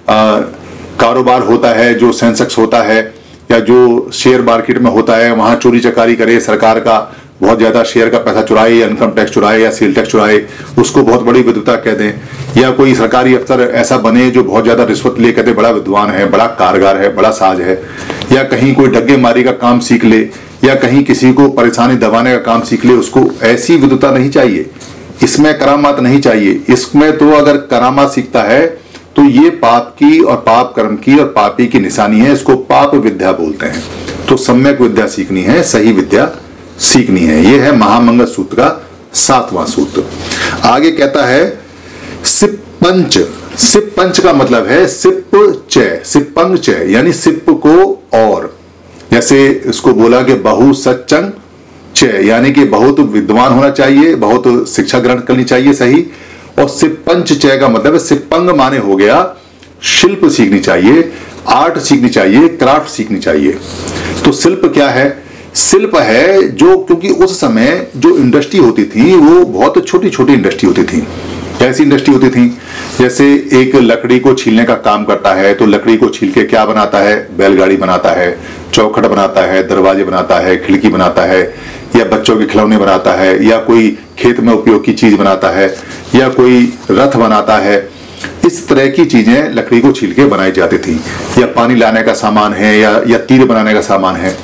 कारोबार होता है, जो सेंसेक्स होता है, या जो शेयर मार्केट में होता है, वहां चोरी चकारी करे, सरकार का बहुत ज्यादा शेयर का पैसा चुराए, या इनकम टैक्स चुराए, या सेल टैक्स चुराए, उसको बहुत बड़ी विद्वता कह दें, या कोई सरकारी अफसर ऐसा बने जो बहुत ज्यादा रिश्वत ले कहते बड़ा विद्वान है, बड़ा कारगर है, बड़ा साज है, या कहीं कोई डग्गे मारी का काम सीख ले, या कहीं किसी को परेशानी दबाने का काम सीख ले, उसको ऐसी विद्वता नहीं चाहिए, इसमें करामात नहीं चाहिए। इसमें तो अगर करामात सीखता है तो ये पाप की और पाप कर्म की और पापी की निशानी है, इसको पाप विद्या बोलते हैं। तो सम्यक विद्या सीखनी है, सही विद्या सीखनी है। यह है महामंगल सूत्र का 7वां सूत्र। आगे कहता है सिप पंच। सिप पंच का मतलब है सिप च, सिपंग च, यानी सिप को और, जैसे इसको बोला कि बहु सच्चंग च, यानी कि बहुत विद्वान होना चाहिए, बहुत शिक्षा ग्रहण करनी चाहिए सही। और सिपंच च का मतलब है सिपंग माने हो गया शिल्प सीखनी चाहिए, आर्ट सीखनी चाहिए, क्राफ्ट सीखनी चाहिए। तो शिल्प क्या है? शिल्प है जो, क्योंकि उस समय जो इंडस्ट्री होती थी वो बहुत छोटी छोटी इंडस्ट्री होती थी। कैसी इंडस्ट्री होती थी? जैसे एक लकड़ी को छीलने का काम करता है, तो लकड़ी को छील के क्या बनाता है? बैलगाड़ी बनाता है, चौखट बनाता है, दरवाजे बनाता है, खिड़की बनाता है, या बच्चों के खिलौने बनाता है, या कोई खेत में उपयोग की चीज बनाता है, या कोई रथ बनाता है। इस तरह की चीजें लकड़ी को छील के बनाई जाती थी। या पानी लाने का सामान है, या तीर बनाने का सामान है,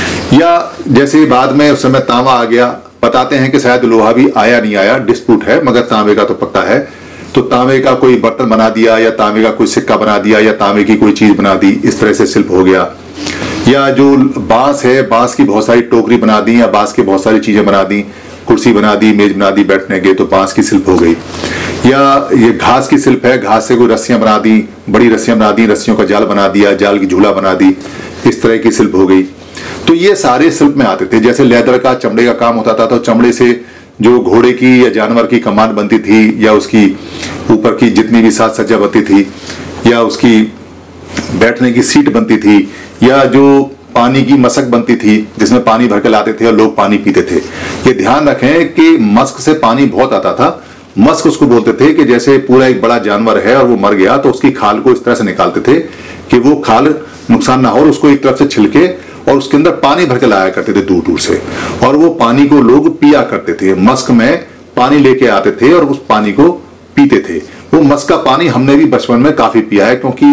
या जैसे बाद में उस समय तांबा आ गया। बताते हैं कि शायद लोहा भी आया नहीं आया, डिस्प्यूट है, मगर तांबे का तो पक्का है। तो तांबे का कोई बर्तन बना दिया, या तांबे का कोई सिक्का बना दिया, या तांबे की कोई चीज बना दी, इस तरह से शिल्प हो गया। या जो बांस है, बांस की बहुत सारी टोकरी बना दी, या बांस की बहुत सारी चीजें बना दी, कुर्सी बना दी, मेज बना दी बैठने के, तो बांस की शिल्प हो गई। या ये घास की शिल्प है, घास से कोई रस्सियां बना दी, बड़ी रस्सियां बना दी, रस्सियों का जाल बना दिया, जाल की झूला बना दी, इस तरह की शिल्प हो गई। तो ये सारे शिल्प में आते थे। जैसे लेदर का, चमड़े का काम होता था, तो चमड़े से जो घोड़े की या जानवर की कमान बनती थी, या उसकी ऊपर की जितनी भी साज सज्जा बनती थी, या उसकी बैठने की सीट बनती थी, या जो पानी की मशक बनती थी जिसमें पानी भर के लाते थे और लोग पानी पीते थे। ये ध्यान रखें कि मस्क से पानी बहुत आता था। मस्क उसको बोलते थे कि जैसे पूरा एक बड़ा जानवर है और वो मर गया, तो उसकी खाल को इस तरह से निकालते थे कि वो खाल नुकसान ना हो, और उसको एक तरफ से छिलके और उसके अंदर पानी भर के लाया करते थे दूर दूर से, और वो पानी को लोग पिया करते थे। मस्क में पानी लेके आते थे और उस पानी को पीते थे। वो मस्क का पानी हमने भी बचपन में काफी पिया है, क्योंकि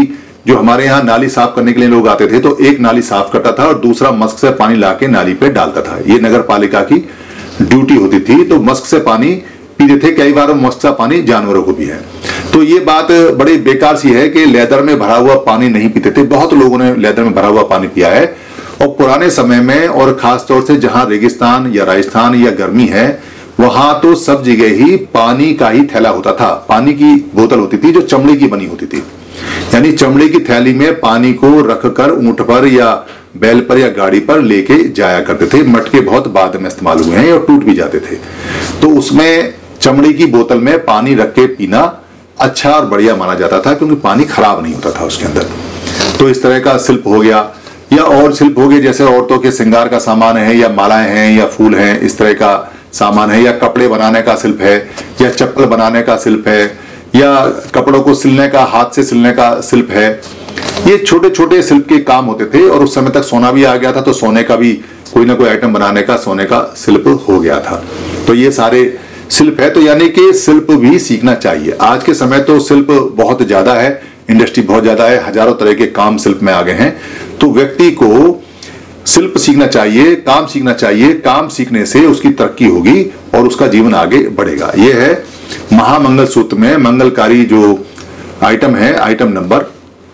जो हमारे यहाँ नाली साफ करने के लिए लोग आते थे, तो एक नाली साफ करता था और दूसरा मस्क से पानी लाके नाली पे डालता था। ये नगर पालिका की ड्यूटी होती थी। तो मस्क से पानी पीते थे, कई बार मस्क का पानी जानवरों को भी है। तो ये बात बड़ी बेकार सी है कि लेदर में भरा हुआ पानी नहीं पीते थे। बहुत लोगों ने लेदर में भरा हुआ पानी पिया है। और पुराने समय में, और खास तौर से जहां रेगिस्तान या राजस्थान या गर्मी है, वहां तो सब जगह ही पानी का ही थैला होता था। पानी की बोतल होती थी जो चमड़े की बनी होती थी, यानी चमड़े की थैली में पानी को रखकर ऊंट पर या बैल पर या गाड़ी पर लेके जाया करते थे। मटके बहुत बाद में इस्तेमाल हुए हैं और टूट भी जाते थे। तो उसमें चमड़े की बोतल में पानी रख के पीना अच्छा और बढ़िया माना जाता था, क्योंकि पानी खराब नहीं होता था उसके अंदर। तो इस तरह का शिल्प हो गया, या और शिल्प हो गए जैसे औरतों के श्रृंगार का सामान है, या मालाएं हैं, या फूल हैं, इस तरह का सामान है, या कपड़े बनाने का शिल्प है, या चप्पल बनाने का शिल्प है, या कपड़ों को सिलने का, हाथ से सिलने का शिल्प है। ये छोटे छोटे शिल्प के काम होते थे। और उस समय तक सोना भी आ गया था, तो सोने का भी कोई ना कोई आइटम बनाने का सोने का शिल्प हो गया था। तो ये सारे शिल्प है। तो यानी कि शिल्प भी सीखना चाहिए। आज के समय तो शिल्प बहुत ज्यादा है, इंडस्ट्री बहुत ज्यादा है, हजारों तरह के काम शिल्प में आ गए हैं। तो व्यक्ति को शिल्प सीखना चाहिए, काम सीखना चाहिए। काम सीखने से उसकी तरक्की होगी और उसका जीवन आगे बढ़ेगा। यह है महामंगल सूत्र में मंगलकारी जो आइटम है, आइटम नंबर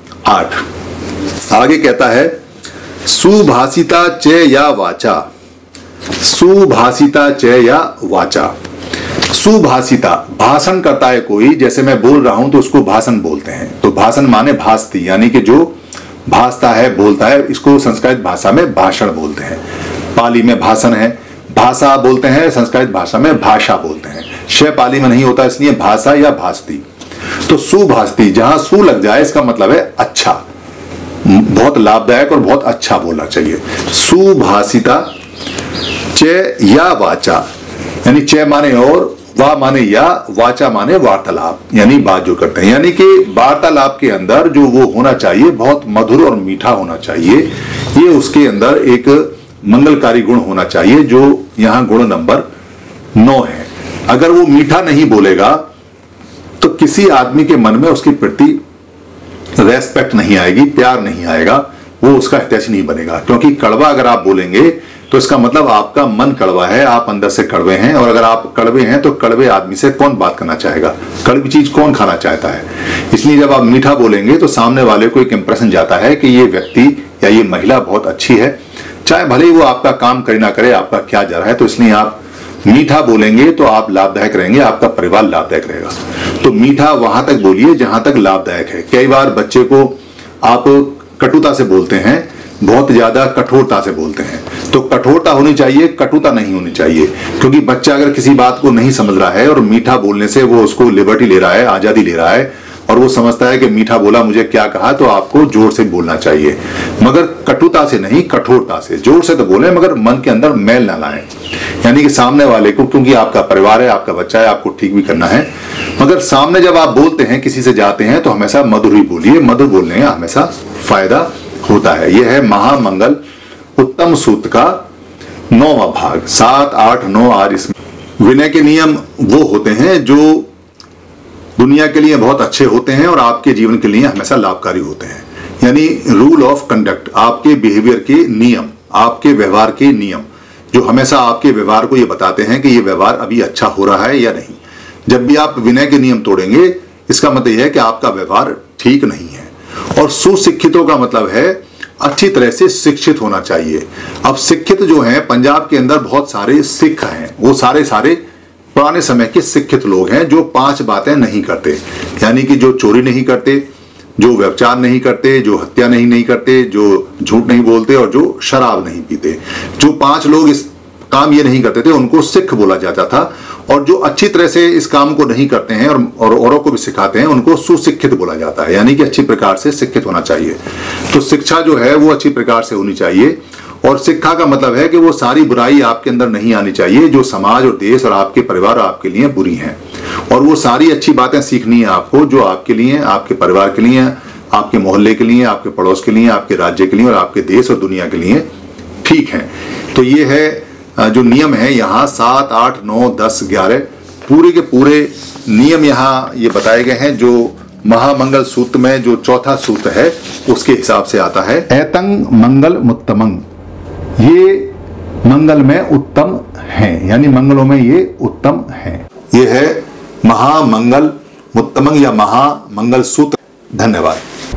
8। आगे कहता है सुभाषिता च या वाचा। सुभाषिता च या वाचा। सुभाषिता, भाषण करता है कोई, जैसे मैं बोल रहा हूं तो उसको भाषण बोलते हैं। तो भाषण माने भाषती, यानी कि जो भाषता है, बोलता है, इसको संस्कृत भाषा में भाषण बोलते हैं। पाली में भाषण है, भाषा बोलते हैं, संस्कृत भाषा में भाषा बोलते हैं। शय पाली में नहीं होता, इसलिए भाषा या भाषती। तो सुभाषती, जहां सु लग जाए इसका मतलब है अच्छा, बहुत लाभदायक और बहुत अच्छा बोलना चाहिए। सुभाषिता च या वाचा, यानी च माने और, वा माने या, वाचा माने वार्तालाप, यानी बात जो करते हैं। यानी कि वार्तालाप के अंदर जो वो होना चाहिए बहुत मधुर और मीठा होना चाहिए। ये उसके अंदर एक मंगलकारी गुण होना चाहिए, जो यहां गुण नंबर 9 है। अगर वो मीठा नहीं बोलेगा तो किसी आदमी के मन में उसके प्रति रेस्पेक्ट नहीं आएगी, प्यार नहीं आएगा, वो उसका हितैषी नहीं बनेगा। क्योंकि कड़वा अगर आप बोलेंगे तो इसका मतलब आपका मन कड़वा है, आप अंदर से कड़वे हैं। और अगर आप कड़वे हैं तो कड़वे आदमी से कौन बात करना चाहेगा, कड़वी चीज कौन खाना चाहता है। इसलिए जब आप मीठा बोलेंगे तो सामने वाले को एक इंप्रेशन जाता है कि ये व्यक्ति या ये महिला बहुत अच्छी है, चाहे भले ही वो आपका काम करे ना करे, आपका क्या जा रहा है। तो इसलिए आप मीठा बोलेंगे तो आप लाभदायक रहेंगे, आपका परिवार लाभदायक रहेगा। तो मीठा वहां तक बोलिए जहां तक लाभदायक है। कई बार बच्चे को आप कटुता से बोलते हैं, बहुत ज्यादा कठोरता से बोलते हैं। तो कठोरता होनी चाहिए, कटुता नहीं होनी चाहिए। क्योंकि बच्चा अगर किसी बात को नहीं समझ रहा है और मीठा बोलने से वो उसको लिबर्टी ले रहा है, आजादी ले रहा है, और वो समझता है कि मीठा बोला मुझे क्या कहा, तो आपको जोर से बोलना चाहिए, मगर कटुता से नहीं, कठोरता से। जोर से तो बोले मगर मन के अंदर मैल ना लाएं। यानी कि सामने वाले को, क्योंकि आपका परिवार है, आपका बच्चा है, आपको ठीक भी करना है, मगर सामने जब आप बोलते हैं, किसी से जाते हैं, तो हमेशा मधुर ही बोलिए। मधुर बोलने का हमेशा फायदा होता है। यह है महामंगल उत्तम सूत्र का 9वां भाग। 7, 8, 9 आज इसमें विनय के नियम वो होते हैं जो दुनिया के लिए बहुत अच्छे होते हैं और आपके जीवन के लिए हमेशा लाभकारी होते हैं। यानी रूल ऑफ कंडक्ट, आपके बिहेवियर के नियम, आपके व्यवहार के नियम, जो हमेशा आपके व्यवहार को ये बताते हैं कि ये व्यवहार अभी अच्छा हो रहा है या नहीं। जब भी आप विनय के नियम तोड़ेंगे, इसका मतलब यह है कि आपका व्यवहार ठीक नहीं है। और सुशिक्षितों का मतलब है अच्छी तरह से शिक्षित होना चाहिए। अब शिक्षित जो हैं, पंजाब के अंदर बहुत सारे सिख हैं, वो सारे पुराने समय के शिक्षित लोग हैं जो 5 बातें नहीं करते। यानी कि जो चोरी नहीं करते, जो व्यभिचार नहीं करते, जो हत्या नहीं करते, जो झूठ नहीं बोलते और जो शराब नहीं पीते। जो 5 लोग इस काम ये नहीं करते थे उनको सिख बोला जाता था। और जो अच्छी तरह से इस काम को नहीं करते हैं और औरों को भी सिखाते हैं, उनको सुशिक्षित बोला जाता है। यानी कि अच्छी प्रकार से शिक्षित होना चाहिए। तो शिक्षा जो है वो अच्छी प्रकार से होनी चाहिए। और शिक्षा का मतलब है कि वो सारी बुराई आपके अंदर नहीं आनी चाहिए जो समाज और देश और आपके परिवार और आपके लिए बुरी हैं। और वो सारी अच्छी बातें सीखनी है आपको जो आपके लिए, आपके परिवार के लिए, आपके मोहल्ले के लिए, आपके पड़ोस के लिए, आपके राज्य के लिए और आपके देश और दुनिया के लिए ठीक है। तो ये है जो नियम है यहाँ 7, 8, 9, 10, 11 पूरे के पूरे नियम यहाँ ये बताए गए हैं जो महामंगल सूत्र में जो चौथा सूत्र है उसके हिसाब से आता है एतंग मंगल मुत्तमंग, ये मंगल में उत्तम हैं, यानी मंगलों में ये उत्तम हैं। ये है महामंगल मुत्तमंग या महामंगल सूत्र। धन्यवाद।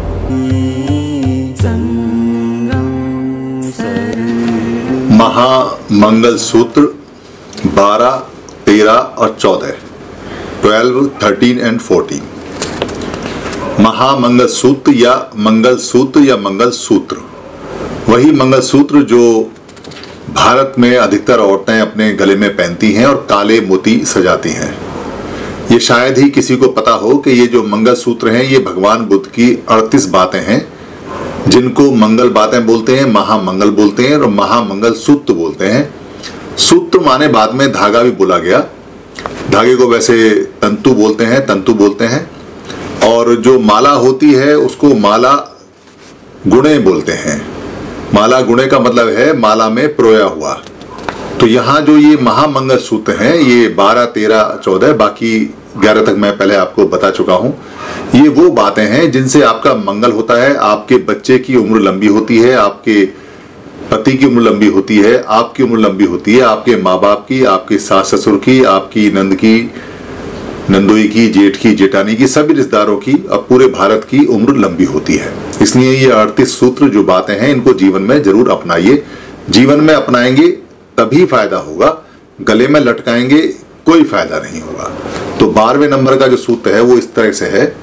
महामंगल सूत्र 12, 13 और 14, 12, 13 एंड 14। महामंगल सूत्र या मंगल सूत्र या मंगल सूत्र, वही मंगल सूत्र जो भारत में अधिकतर औरतें अपने गले में पहनती हैं और काले मोती सजाती हैं। ये शायद ही किसी को पता हो कि ये जो मंगल सूत्र हैं ये भगवान बुद्ध की 38 बातें हैं, जिनको मंगल बातें बोलते हैं, महामंगल बोलते हैं और महामंगल सूत्र बोलते हैं। सूत्र माने बाद में धागा भी बोला गया, धागे को वैसे तंतु बोलते हैं, तंतु बोलते हैं। और जो माला होती है उसको माला गुणे बोलते हैं। माला गुणे का मतलब है माला में प्रोया हुआ। तो यहाँ जो ये महामंगल सूत्र हैं ये 12, 13, 14, बाकी 11 तक मैं पहले आपको बता चुका हूँ। ये वो बातें हैं जिनसे आपका मंगल होता है, आपके बच्चे की उम्र लंबी होती है, आपके पति की उम्र लंबी होती है, आपकी उम्र लंबी होती है, आपके माँ बाप की, आपके सास ससुर की, आपकी नंद की, नंदोई की, जेठ की, जेठानी की, सभी रिश्तेदारों की और पूरे भारत की उम्र लंबी होती है। इसलिए ये 38 सूत्र जो बातें हैं इनको जीवन में जरूर अपनाइए। जीवन में अपनाएंगे तभी फायदा होगा, गले में लटकाएंगे कोई फायदा नहीं होगा। तो 12वें नंबर का जो सूत्र है वो इस तरह से है,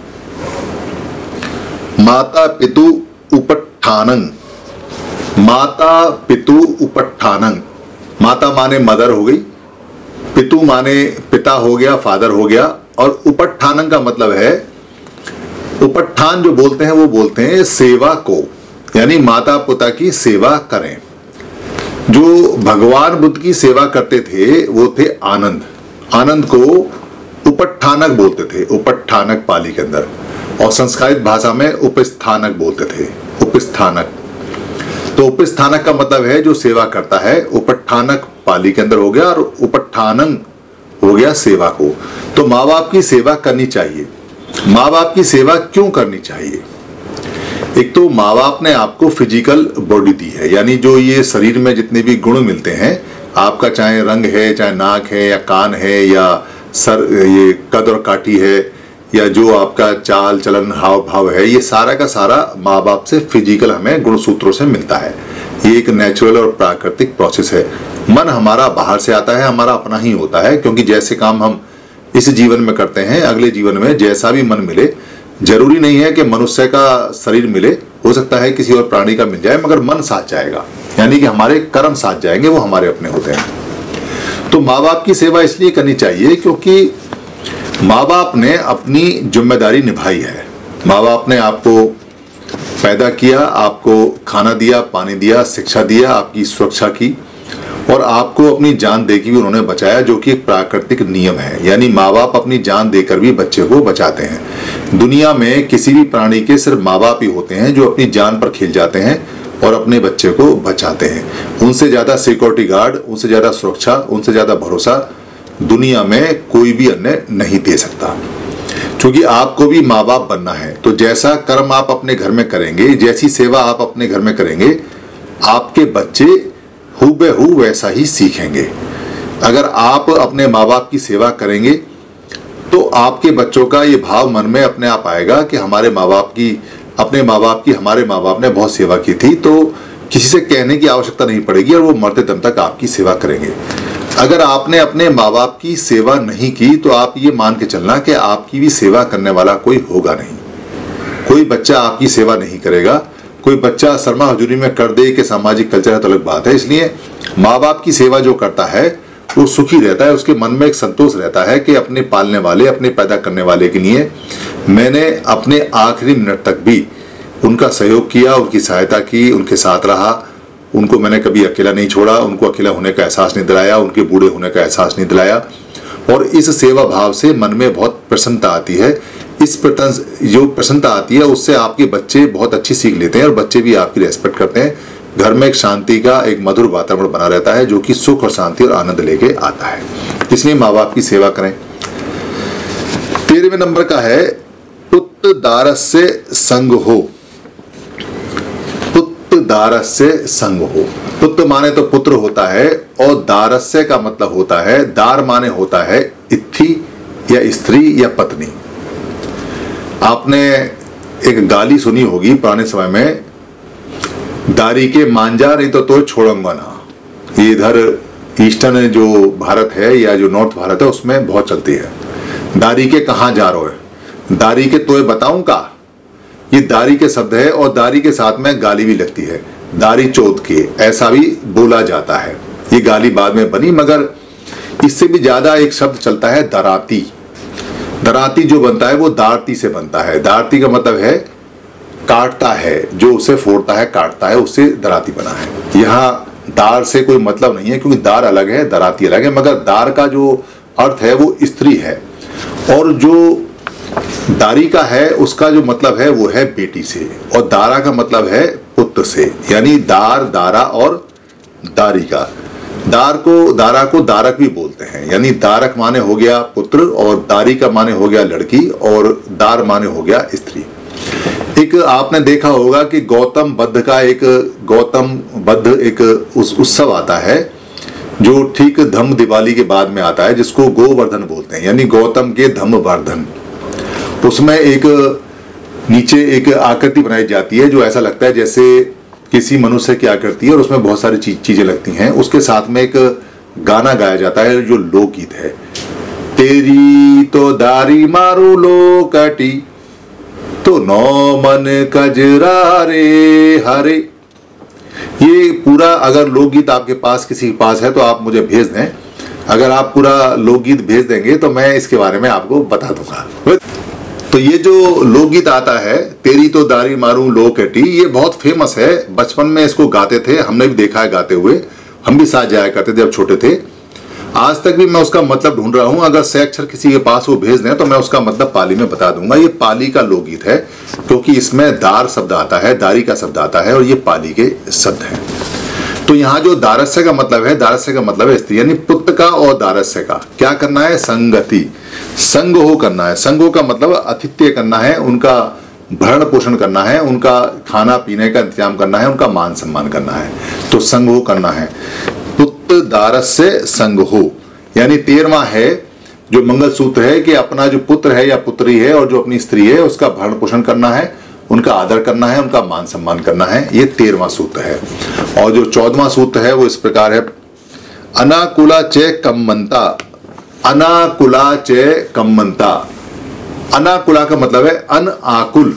माता पितु उपट्ठानंग। माता पितु उपट्ठानंग, माता माने मदर हो गई, पितु माने पिता हो गया, फादर हो गया, और उपट्ठानंग का मतलब है, उपट्ठान जो बोलते हैं वो बोलते हैं सेवा को, यानी माता पिता की सेवा करें। जो भगवान बुद्ध की सेवा करते थे वो थे आनंद। आनंद को उपट्ठानक बोलते थे, उपट्ठानक पाली के अंदर, और संस्कृत भाषा में उपस्थानक बोलते थे, उपस्थानक। तो उपस्थानक का मतलब है जो सेवा करता है, उपट्ठानक पाली के अंदर हो गया, और उपट्ठानंग हो गया सेवा को। तो माँ बाप की सेवा करनी चाहिए। माँ बाप की सेवा क्यों करनी चाहिए? एक तो माँ बाप ने आपको फिजिकल बॉडी दी है, यानी जो ये शरीर में जितने भी गुण मिलते हैं, आपका चाहे रंग है, चाहे नाक है या कान है या सर, ये कद और काठी है, या जो आपका चाल चलन हाव भाव है, ये सारा का सारा माँ बाप से फिजिकल हमें गुण सूत्रों से मिलता है। ये एक नेचुरल और प्राकृतिक प्रोसेस है। मन हमारा बाहर से आता है, हमारा अपना ही होता है, क्योंकि जैसे काम हम इस जीवन में करते हैं अगले जीवन में जैसा भी मन मिले, जरूरी नहीं है कि मनुष्य का शरीर मिले, हो सकता है किसी और प्राणी का मिल जाए, मगर मन साथ जाएगा, यानी कि हमारे कर्म साथ जाएंगे, वो हमारे अपने होते हैं। तो माँ बाप की सेवा इसलिए करनी चाहिए क्योंकि माँ बाप ने अपनी जिम्मेदारी निभाई है। माँ बाप ने आपको पैदा किया, आपको खाना दिया, पानी दिया, शिक्षा दिया, आपकी सुरक्षा की, और आपको अपनी जान देकर भी उन्होंने बचाया, जो कि एक प्राकृतिक नियम है। यानी माँ बाप अपनी जान देकर भी बच्चे को बचाते हैं। दुनिया में किसी भी प्राणी के सिर्फ माँ बाप ही होते हैं जो अपनी जान पर खेल जाते हैं और अपने बच्चे को बचाते हैं। उनसे ज्यादा सिक्योरिटी गार्ड, उनसे ज्यादा सुरक्षा, उनसे ज्यादा भरोसा दुनिया में कोई भी अन्य नहीं दे सकता। क्योंकि आपको भी माँ बाप बनना है, तो जैसा कर्म आप अपने घर में करेंगे, जैसी सेवा आप अपने घर में करेंगे, आपके बच्चे हूबहू वैसा ही सीखेंगे। अगर आप अपने माँ बाप की सेवा करेंगे तो आपके बच्चों का ये भाव मन में अपने आप आएगा कि हमारे माँ बाप की, अपने माँ बाप की हमारे माँ बाप ने बहुत सेवा की थी, तो किसी से कहने की आवश्यकता नहीं पड़ेगी और वो मरते दम तक आपकी सेवा करेंगे। अगर आपने अपने माँ बाप की सेवा नहीं की तो आप ये मान के चलना कि आपकी भी सेवा करने वाला कोई होगा नहीं। कोई बच्चा आपकी सेवा नहीं करेगा। कोई बच्चा शर्मा हजूरी में कर दे कि सामाजिक कल्चर है तो अलग बात है। इसलिए माँ बाप की सेवा जो करता है वो सुखी रहता है, उसके मन में एक संतोष रहता है कि अपने पालने वाले, अपने पैदा करने वाले के लिए मैंने अपने आखिरी मिनट तक भी उनका सहयोग किया, उनकी सहायता की, उनके साथ रहा, उनको मैंने कभी अकेला नहीं छोड़ा, उनको अकेला होने का एहसास नहीं दिलाया, उनके बूढ़े होने का एहसास नहीं दिलाया। और इस सेवा भाव से मन में बहुत प्रसन्नता आती है। इस जो प्रसन्नता आती है उससे आपके बच्चे बहुत अच्छी सीख लेते हैं और बच्चे भी आपकी रेस्पेक्ट करते हैं। घर में एक शांति का एक मधुर वातावरण बना रहता है जो कि सुख और शांति और आनंद लेके आता है। इसलिए माँ बाप की सेवा करें। 13वें नंबर का है पुत्र दारस्य संग हो, पुत्र दारस्य संग हो। पुत्र माने तो पुत्र होता है, और दारस्य का मतलब होता है, दार माने होता है इत्थि या स्त्री या पत्नी। आपने एक गाली सुनी होगी पुराने समय में, दारी के मांझा नहीं तो छोड़ूंगा ना। ये इधर ईस्टर्न जो भारत है या जो नॉर्थ भारत है उसमें बहुत चलती है। दारी के कहाँ जा रहे हो, दारी के तोय बताऊं का, ये दारी के शब्द है, और दारी के साथ में गाली भी लगती है, दारी चौथ के, ऐसा भी बोला जाता है। ये गाली बाद में बनी, मगर इससे भी ज्यादा एक शब्द चलता है दराती। दराती जो बनता है वो दारती से बनता है। दारती का मतलब है काटता है, जो उसे फोड़ता है, काटता है, उससे दराती बना है। यहाँ दार से कोई मतलब नहीं है, क्योंकि दार अलग है, दराती अलग है, मगर दार का जो अर्थ है वो स्त्री है, और जो दारी का है उसका जो मतलब है वो है बेटी से, और दारा का मतलब है पुत्र से। यानी दार, दारा और दारी का, दारा को दारक भी बोलते हैं। यानी दारक माने हो गया पुत्र, और दारी का माने हो गया लड़की, और दार माने हो गया स्त्री। एक आपने देखा होगा कि गौतम बुद्ध एक उत्सव आता है जो ठीक धम्म दिवाली के बाद में आता है, जिसको गोवर्धन बोलते हैं, यानी गौतम के धम्म वर्धन। उसमें एक नीचे एक आकृति बनाई जाती है जो ऐसा लगता है जैसे किसी मनुष्य की आकृति है, और उसमें बहुत सारी चीजें लगती हैं। उसके साथ में एक गाना गाया जाता है जो लोकगीत है, तेरी तो दारी मारू लोकटी तो नौ मन कजरा रे हरे। ये पूरा अगर लोकगीत आपके पास किसी के पास है तो आप मुझे भेज दें। अगर आप पूरा लोकगीत भेज देंगे तो मैं इसके बारे में आपको बता दूंगा। तो ये जो लोकगीत आता है, तेरी तो दारी मारू लोकटी, ये बहुत फेमस है। बचपन में इसको गाते थे, हमने भी देखा है गाते हुए, हम भी साथ जाया करते थे जब छोटे थे। आज तक भी मैं उसका मतलब ढूंढ रहा हूं, अगर से अक्षर किसी के पास वो भेज दें तो मैं उसका मतलब पाली में बता दूंगा। ये पाली का लोकगीत है, क्योंकि इसमें दार शब्द आता है, दारी का शब्द आता है, और ये पाली के शब्द हैं। तो यहाँ जो दारस्य का मतलब है, दारस्य का मतलब है स्त्री, यानी पुत्र का और दारस्य का क्या करना है, संगति, संग हो करना है। संग हो का मतलब आतिथ्य करना है, उनका भरण पोषण करना है, उनका खाना पीने का इंतजाम करना है, उनका मान सम्मान करना है। तो संग हो करना है, पुत्र दारस्य संग हो। यानी 13वां है जो मंगल सूत्र है कि अपना जो पुत्र है या पुत्री है और जो अपनी स्त्री है उसका भरण पोषण करना है, उनका आदर करना है, उनका मान सम्मान करना है। ये 13वां सूत्र है। और जो 14वां सूत्र है वो इस प्रकार है, अनाकुला चे कम्मंता, अनाकुला चे कम्मंता। अनाकुला का मतलब है अनआकुल,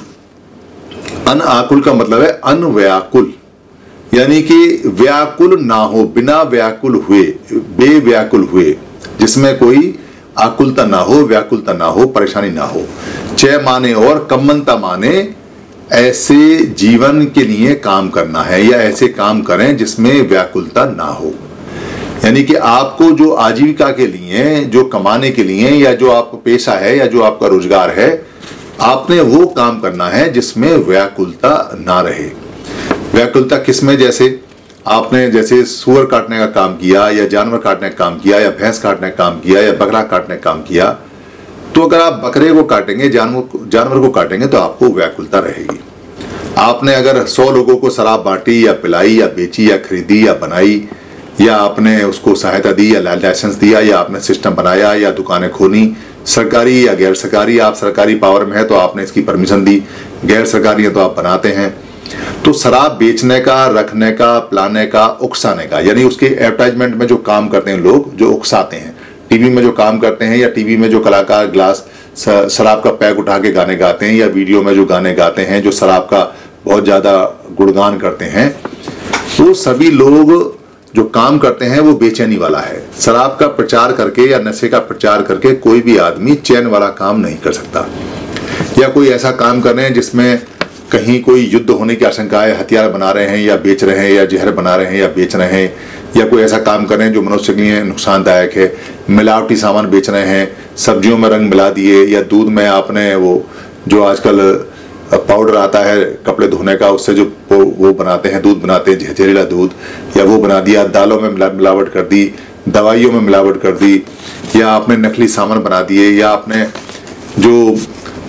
अनआकुल का मतलब है अनव्याकुल, यानी कि व्याकुल ना हो, बिना व्याकुल हुए, बेव्याकुल हुए, जिसमें कोई आकुलता ना हो, व्याकुलता ना हो, परेशानी ना हो। चय माने और कम्मंता माने ऐसे जीवन के लिए काम करना है, या ऐसे काम करें जिसमें व्याकुलता ना हो। यानी कि आपको जो आजीविका के लिए, जो कमाने के लिए, या जो आपका पेशा है या जो आपका रोजगार है, आपने वो काम करना है जिसमें व्याकुलता ना रहे। व्याकुलता किसमें, जैसे आपने जैसे सुअर काटने का काम किया, या जानवर काटने का काम किया, या भैंस काटने का काम किया, या बकरा काटने का काम किया, तो अगर आप बकरे को काटेंगे, जानवर को काटेंगे तो आपको व्याकुलता रहेगी। आपने अगर 100 लोगों को शराब बांटी या पिलाई या बेची या खरीदी या बनाई, या आपने उसको सहायता दी या लाइसेंस दिया, या आपने सिस्टम बनाया या दुकानें खोली, सरकारी या गैर सरकारी, आप सरकारी पावर में है तो आपने इसकी परमिशन दी, गैर सरकारी है तो आप बनाते हैं। तो शराब बेचने का, रखने का, पिलाने का, उकसाने का, यानी उसके एडवर्टाइजमेंट में जो काम करते हैं लोग, जो उकसाते हैं, टीवी में जो काम करते हैं, या टीवी में जो कलाकार ग्लास शराब का पैक उठा के गाने गाते हैं, या वीडियो में जो गाने गाते हैं जो शराब का बहुत ज्यादा गुणगान करते हैं, वो सभी लोग जो काम करते हैं वो बेचैनी वाला है। शराब का प्रचार करके या नशे का प्रचार करके कोई भी आदमी चैन वाला काम नहीं कर सकता। या कोई ऐसा काम कर रहे हैं जिसमें कहीं कोई युद्ध होने की आशंका है, हथियार बना रहे हैं या बेच रहे हैं, या जहर बना रहे हैं या बेच रहे हैं, या कोई ऐसा काम कर रहे हैं जो मनुष्य के लिए नुकसानदायक है, मिलावटी सामान बेच रहे हैं, सब्जियों में रंग मिला दिए, या दूध में आपने वो जो आजकल पाउडर आता है कपड़े धोने का, उससे जो वो बनाते हैं, दूध बनाते हैं, जहरीला दूध, या वो बना दिया, दालों में मिलावट कर दी, दवाइयों में मिलावट कर दी, या आपने नकली सामान बना दिए, या आपने जो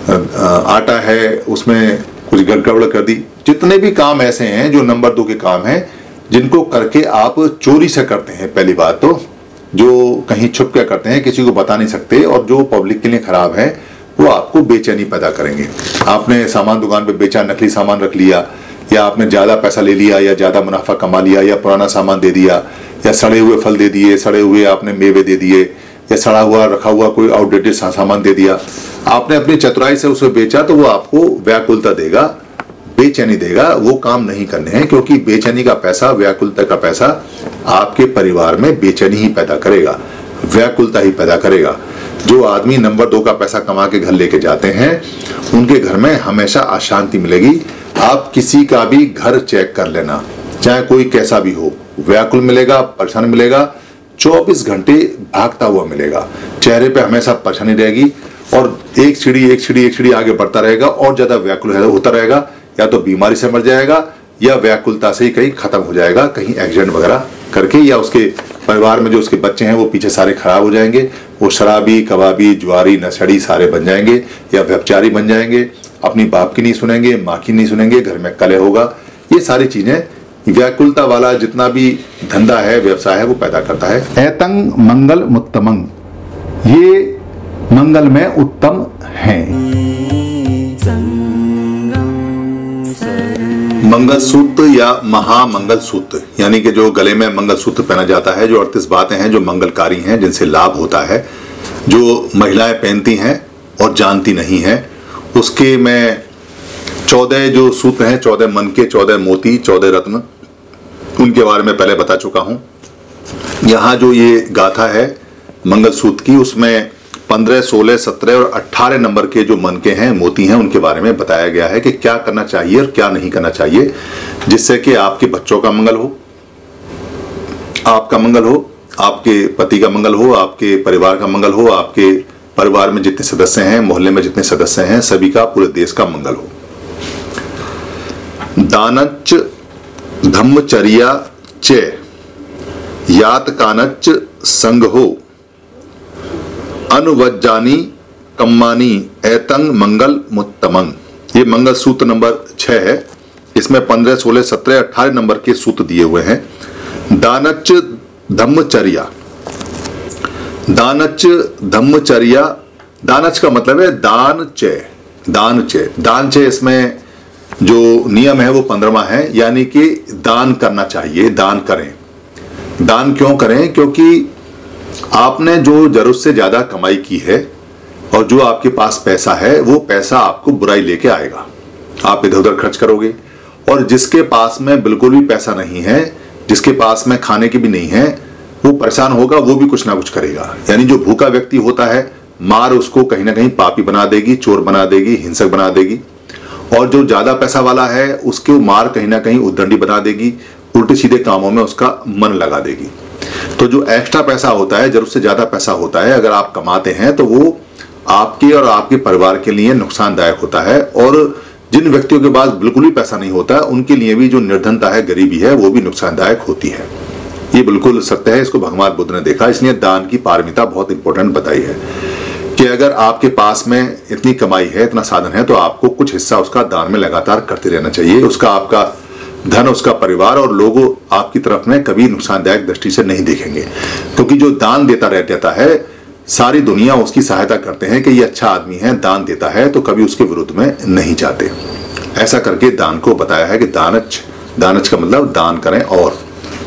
आटा है उसमें कुछ गड़बड़ कर दी। जितने भी काम ऐसे हैं जो नंबर 2 के काम हैं, जिनको करके आप चोरी से करते हैं, पहली बात तो जो कहीं छुप के करते हैं, किसी को बता नहीं सकते, और जो पब्लिक के लिए खराब है, वो आपको बेचैनी पैदा करेंगे। आपने सामान दुकान पे बेचा, नकली सामान रख लिया, या आपने ज्यादा पैसा ले लिया, या ज्यादा मुनाफा कमा लिया, या पुराना सामान दे दिया, या सड़े हुए फल दे दिए, सड़े हुए आपने मेवे दे दिए, या सड़ा हुआ रखा हुआ कोई आउटडेटेड सामान दे दिया। आपने अपनी चतुराई से उसे बेचा, तो वो आपको व्याकुलता देगा, बेचैनी देगा। वो काम नहीं करने हैं, क्योंकि बेचैनी का पैसा, व्याकुलता का पैसा आपके परिवार में बेचैनी ही पैदा करेगा, व्याकुलता ही पैदा करेगा। जो आदमी नंबर 2 का पैसा कमा के घर लेके जाते हैं, उनके घर में हमेशा अशांति मिलेगी। आप किसी का भी घर चेक कर लेना, चाहे कोई कैसा भी हो, व्याकुल मिलेगा, परेशान मिलेगा, 24 घंटे भागता हुआ मिलेगा, चेहरे पे हमेशा परेशानी रहेगी, और एक सीढ़ी आगे बढ़ता रहेगा, और ज्यादा व्याकुल होता रहेगा। या तो बीमारी से मर जाएगा, या व्याकुलता से ही कहीं खत्म हो जाएगा, कहीं एक्सीडेंट वगैरह करके, या उसके परिवार में जो उसके बच्चे हैं वो पीछे सारे खराब हो जाएंगे, वो शराबी, कबाबी, जुआरी, नशेड़ी सारे बन जाएंगे, या व्यभिचारी बन जाएंगे, अपनी बाप की नहीं सुनेंगे, माँ की नहीं सुनेंगे, घर में कलह होगा। ये सारी चीजें व्याकुलता वाला जितना भी धंधा है, व्यवसाय है, वो पैदा करता है। एतंग मंगल मुत्तमंग, ये मंगल में उत्तम हैं। मंगलसूत्र या महामंगल सूत्र, यानी कि जो गले में मंगलसूत्र पहना जाता है, जो 38 बातें हैं जो मंगलकारी हैं, जिनसे लाभ होता है, जो महिलाएं पहनती हैं और जानती नहीं हैं, उसके में 14 जो सूत्र हैं, 14 मन के, 14 मोती, 14 रत्न, उनके बारे में पहले बता चुका हूं। यहाँ जो ये गाथा है मंगलसूत्र की, उसमें 15, 16, 17 और 18 नंबर के जो मन के हैं, मोती हैं, उनके बारे में बताया गया है कि क्या करना चाहिए और क्या नहीं करना चाहिए, जिससे कि आपके बच्चों का मंगल हो, आपका मंगल हो, आपके पति का मंगल हो, आपके परिवार का मंगल हो, आपके परिवार में जितने सदस्य हैं, मोहल्ले में जितने सदस्य हैं, सभी का, पूरे देश का मंगल हो। दानच्च धम्मचर्या च यात कानच्च संगहो अनुवज्जानी कम्मानी एतंग मंगल मुत्तमंग। ये मंगल सूत्र नंबर 6 है। इसमें 15, 16, 17, 18 नंबर के सूत्र दिए हुए हैं। दानच्च धम्मचर्या, दानच्च धम्मचर्या, दानच का मतलब है दान च, दान च, दान च। इसमें जो नियम है वो 15वां है, यानी कि दान करना चाहिए, दान करें। दान क्यों करें? क्योंकि आपने जो जरूरत से ज्यादा कमाई की है और जो आपके पास पैसा है, वो पैसा आपको बुराई लेके आएगा, आप इधर उधर खर्च करोगे। और जिसके पास में बिल्कुल भी पैसा नहीं है, जिसके पास में खाने की भी नहीं है, वो परेशान होगा, वो भी कुछ ना कुछ करेगा। यानी जो भूखा व्यक्ति होता है, मार उसको कहीं ना कहीं पापी बना देगी, चोर बना देगी, हिंसक बना देगी। और जो ज्यादा पैसा वाला है, उसको मार कहीं ना कहीं उद्दंडी बना देगी, उल्टे सीधे कामों में उसका मन लगा देगी। तो जो एक्स्ट्रा पैसा होता है, जरूरत से ज्यादा पैसा होता है, अगर आप कमाते हैं तो वो आपके और आपके परिवार के लिए नुकसानदायक होता है। और जिन व्यक्तियों के पास बिल्कुल भी पैसा नहीं होता, उनके लिए भी जो निर्धनता है, गरीबी है, वो भी नुकसानदायक होती है। ये बिल्कुल सत्य है, इसको भगवान बुद्ध ने देखा। इसलिए दान की पारमिता बहुत इंपॉर्टेंट बताई है कि अगर आपके पास में इतनी कमाई है, इतना साधन है, तो आपको कुछ हिस्सा उसका दान में लगातार करते रहना चाहिए। उसका आपका धन, उसका परिवार और लोग आपकी तरफ में कभी नुकसानदायक दृष्टि से नहीं देखेंगे। क्योंकि जो दान देता रह जाता है, सारी दुनिया उसकी सहायता करते हैं कि ये अच्छा आदमी है, दान देता है, तो कभी उसके विरुद्ध में नहीं जाते। ऐसा करके दान को बताया है कि दानच, दानच का मतलब दान करें। और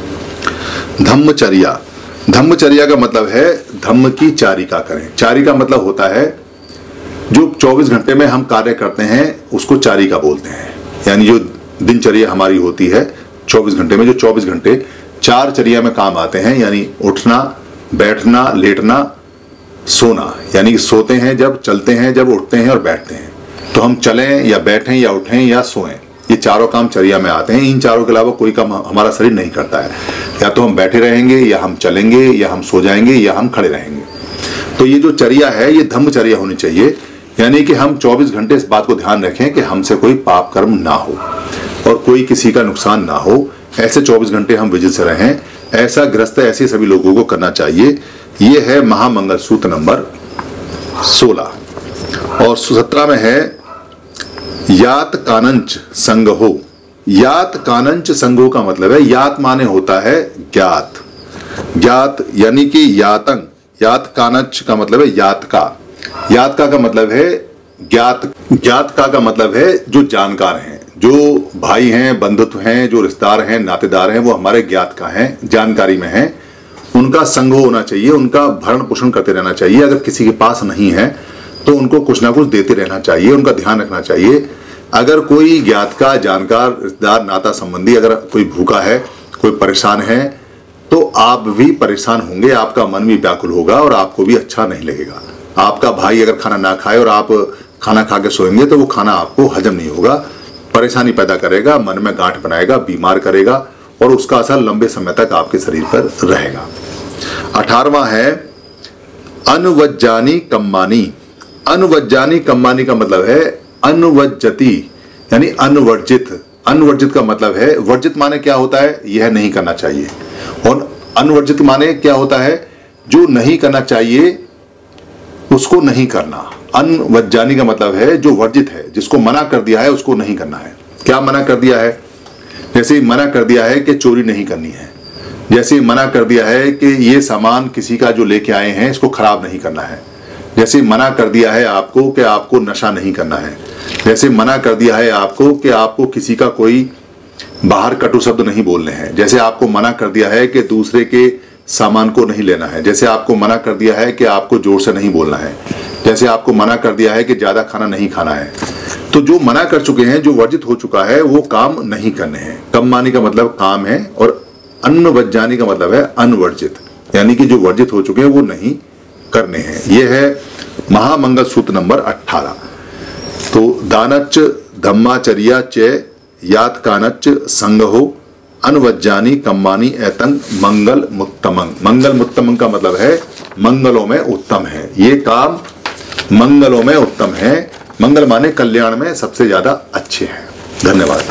धम्मचर्या, धम्मचर्या का मतलब है धम्म की चारिका करें। चारिका मतलब होता है जो 24 घंटे में हम कार्य करते हैं, उसको चारिका बोलते हैं। यानी जो दिनचर्या हमारी होती है 24 घंटे में, जो 24 घंटे 4 चर्या में काम आते हैं, यानी उठना, बैठना, लेटना, सोना। यानी कि सोते हैं जब, चलते हैं जब, उठते हैं और बैठते हैं। तो हम चलें या बैठें या उठें या सोएं, ये चारों काम चर्या में आते हैं। इन चारों के अलावा कोई काम हमारा शरीर नहीं करता है। या तो हम बैठे रहेंगे, या हम चलेंगे, या हम सो जाएंगे, या हम खड़े रहेंगे। तो ये जो चर्या है, ये धम्मचर्या होनी चाहिए। यानी कि हम 24 घंटे इस बात को ध्यान रखें कि हमसे कोई पाप कर्म ना हो और कोई किसी का नुकसान ना हो। ऐसे 24 घंटे हम विजिल से रहें। ऐसा गृहस्थ, ऐसे सभी लोगों को करना चाहिए। ये है महामंगल सूत्र नंबर 16। और 17 में है यात कानंच संगहो। यात कानंच संगहो का मतलब है, यात माने होता है ज्ञात, ज्ञात यानी कि यातंग, यात कानंच का मतलब है यात का मतलब है ज्ञात, ज्ञात का मतलब है जो जानकार हैं, जो भाई हैं, बंधुत्व हैं, जो रिश्तेदार हैं, नातेदार हैं, वो हमारे ज्ञात का हैं, जानकारी में हैं, उनका संग होना चाहिए, उनका भरण पोषण करते रहना चाहिए। अगर किसी के पास नहीं है तो उनको कुछ ना कुछ देते रहना चाहिए, उनका ध्यान रखना चाहिए। अगर कोई ज्ञात का, जानकार, रिश्तेदार, नाता संबंधी अगर कोई भूखा है, कोई परेशान है, तो आप भी परेशान होंगे, आपका मन भी व्याकुल होगा और आपको भी अच्छा नहीं लगेगा। आपका भाई अगर खाना ना खाए और आप खाना खा के सोएंगे तो वो खाना आपको हजम नहीं होगा, परेशानी पैदा करेगा, मन में गांठ बनाएगा, बीमार करेगा और उसका असर लंबे समय तक आपके शरीर पर रहेगा। 18वां है अनुवज्जानी कम्मानी। अनुवज्जानी कम्मानी का मतलब है अनुवज्जति यानी अनुवर्जित। अनुवर्जित का मतलब है, वर्जित माने क्या होता है, यह नहीं करना चाहिए, और अनुवर्जित माने क्या होता है, जो नहीं करना चाहिए उसको नहीं करना। अनुवज्जानी का मतलब है जो वर्जित है, जिसको मना कर दिया है उसको नहीं करना है। क्या मना कर दिया है? जैसे मना कर दिया है कि चोरी नहीं करनी है, जैसे मना कर दिया है कि ये सामान किसी का जो लेके आए हैं इसको खराब नहीं करना है, जैसे मना कर दिया है आपको कि आपको नशा नहीं करना है, जैसे मना कर दिया है आपको कि आपको किसी का कोई बाहर कटु शब्द नहीं बोलने हैं, जैसे आपको मना कर दिया है कि दूसरे के सामान को नहीं लेना है, जैसे आपको मना कर दिया है कि आपको जोर से नहीं बोलना है, जैसे आपको मना कर दिया है कि ज्यादा खाना नहीं खाना है। तो जो मना कर चुके हैं, जो वर्जित हो चुका है, वो काम नहीं करने हैं। कम्मानी का मतलब काम है और अनुवज्जानी का मतलब है अनवर्जित, यानी कि जो वर्जित हो चुके हैं वो नहीं करने हैं। यह है महामंगल सूत्र नंबर 18। तो दानच्च धम्माचर्या च यात कानच्च संगहो अनुवज्जानी कम्मानी एतंग मंगल मुत्तमंग। मंगल मुत्तमंग का मतलब है मंगलों में उत्तम है, ये काम मंगलों में उत्तम है। मंगल माने कल्याण में सबसे ज्यादा अच्छे हैं। धन्यवाद।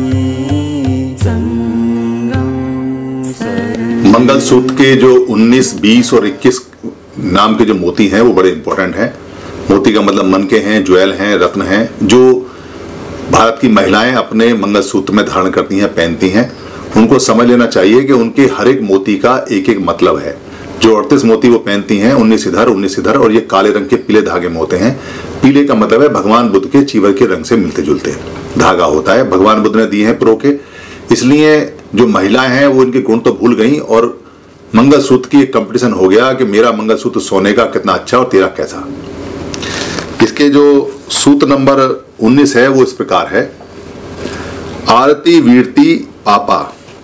मंगल सूत्र के जो 19, 20 और 21 नाम के जो मोती हैं वो बड़े इंपॉर्टेंट हैं। मोती का मतलब मन के हैं, ज्वेल हैं, रत्न हैं, जो भारत की महिलाएं अपने मंगल सूत्र में धारण करती हैं, पहनती हैं। उनको समझ लेना चाहिए कि उनके हर एक मोती का एक एक मतलब है। जो 38 मोती वो पहनती हैं, 19 इधर 19 इधर, और ये काले रंग के पीले धागे में होते हैं। पीले का मतलब है भगवान बुद्ध के चीवर के रंग से मिलते जुलते धागा होता है, भगवान बुद्ध ने दिए हैं प्रो के। इसलिए जो महिलाएं हैं वो इनके गुण तो भूल गई और मंगल सूत्र की एक कंपटीशन हो गया कि मेरा मंगल सूत्र सोने का कितना अच्छा और तेरा कैसा। इसके जो सूत्र नंबर 19 है वो इस प्रकार है, आरती वीरती पापा।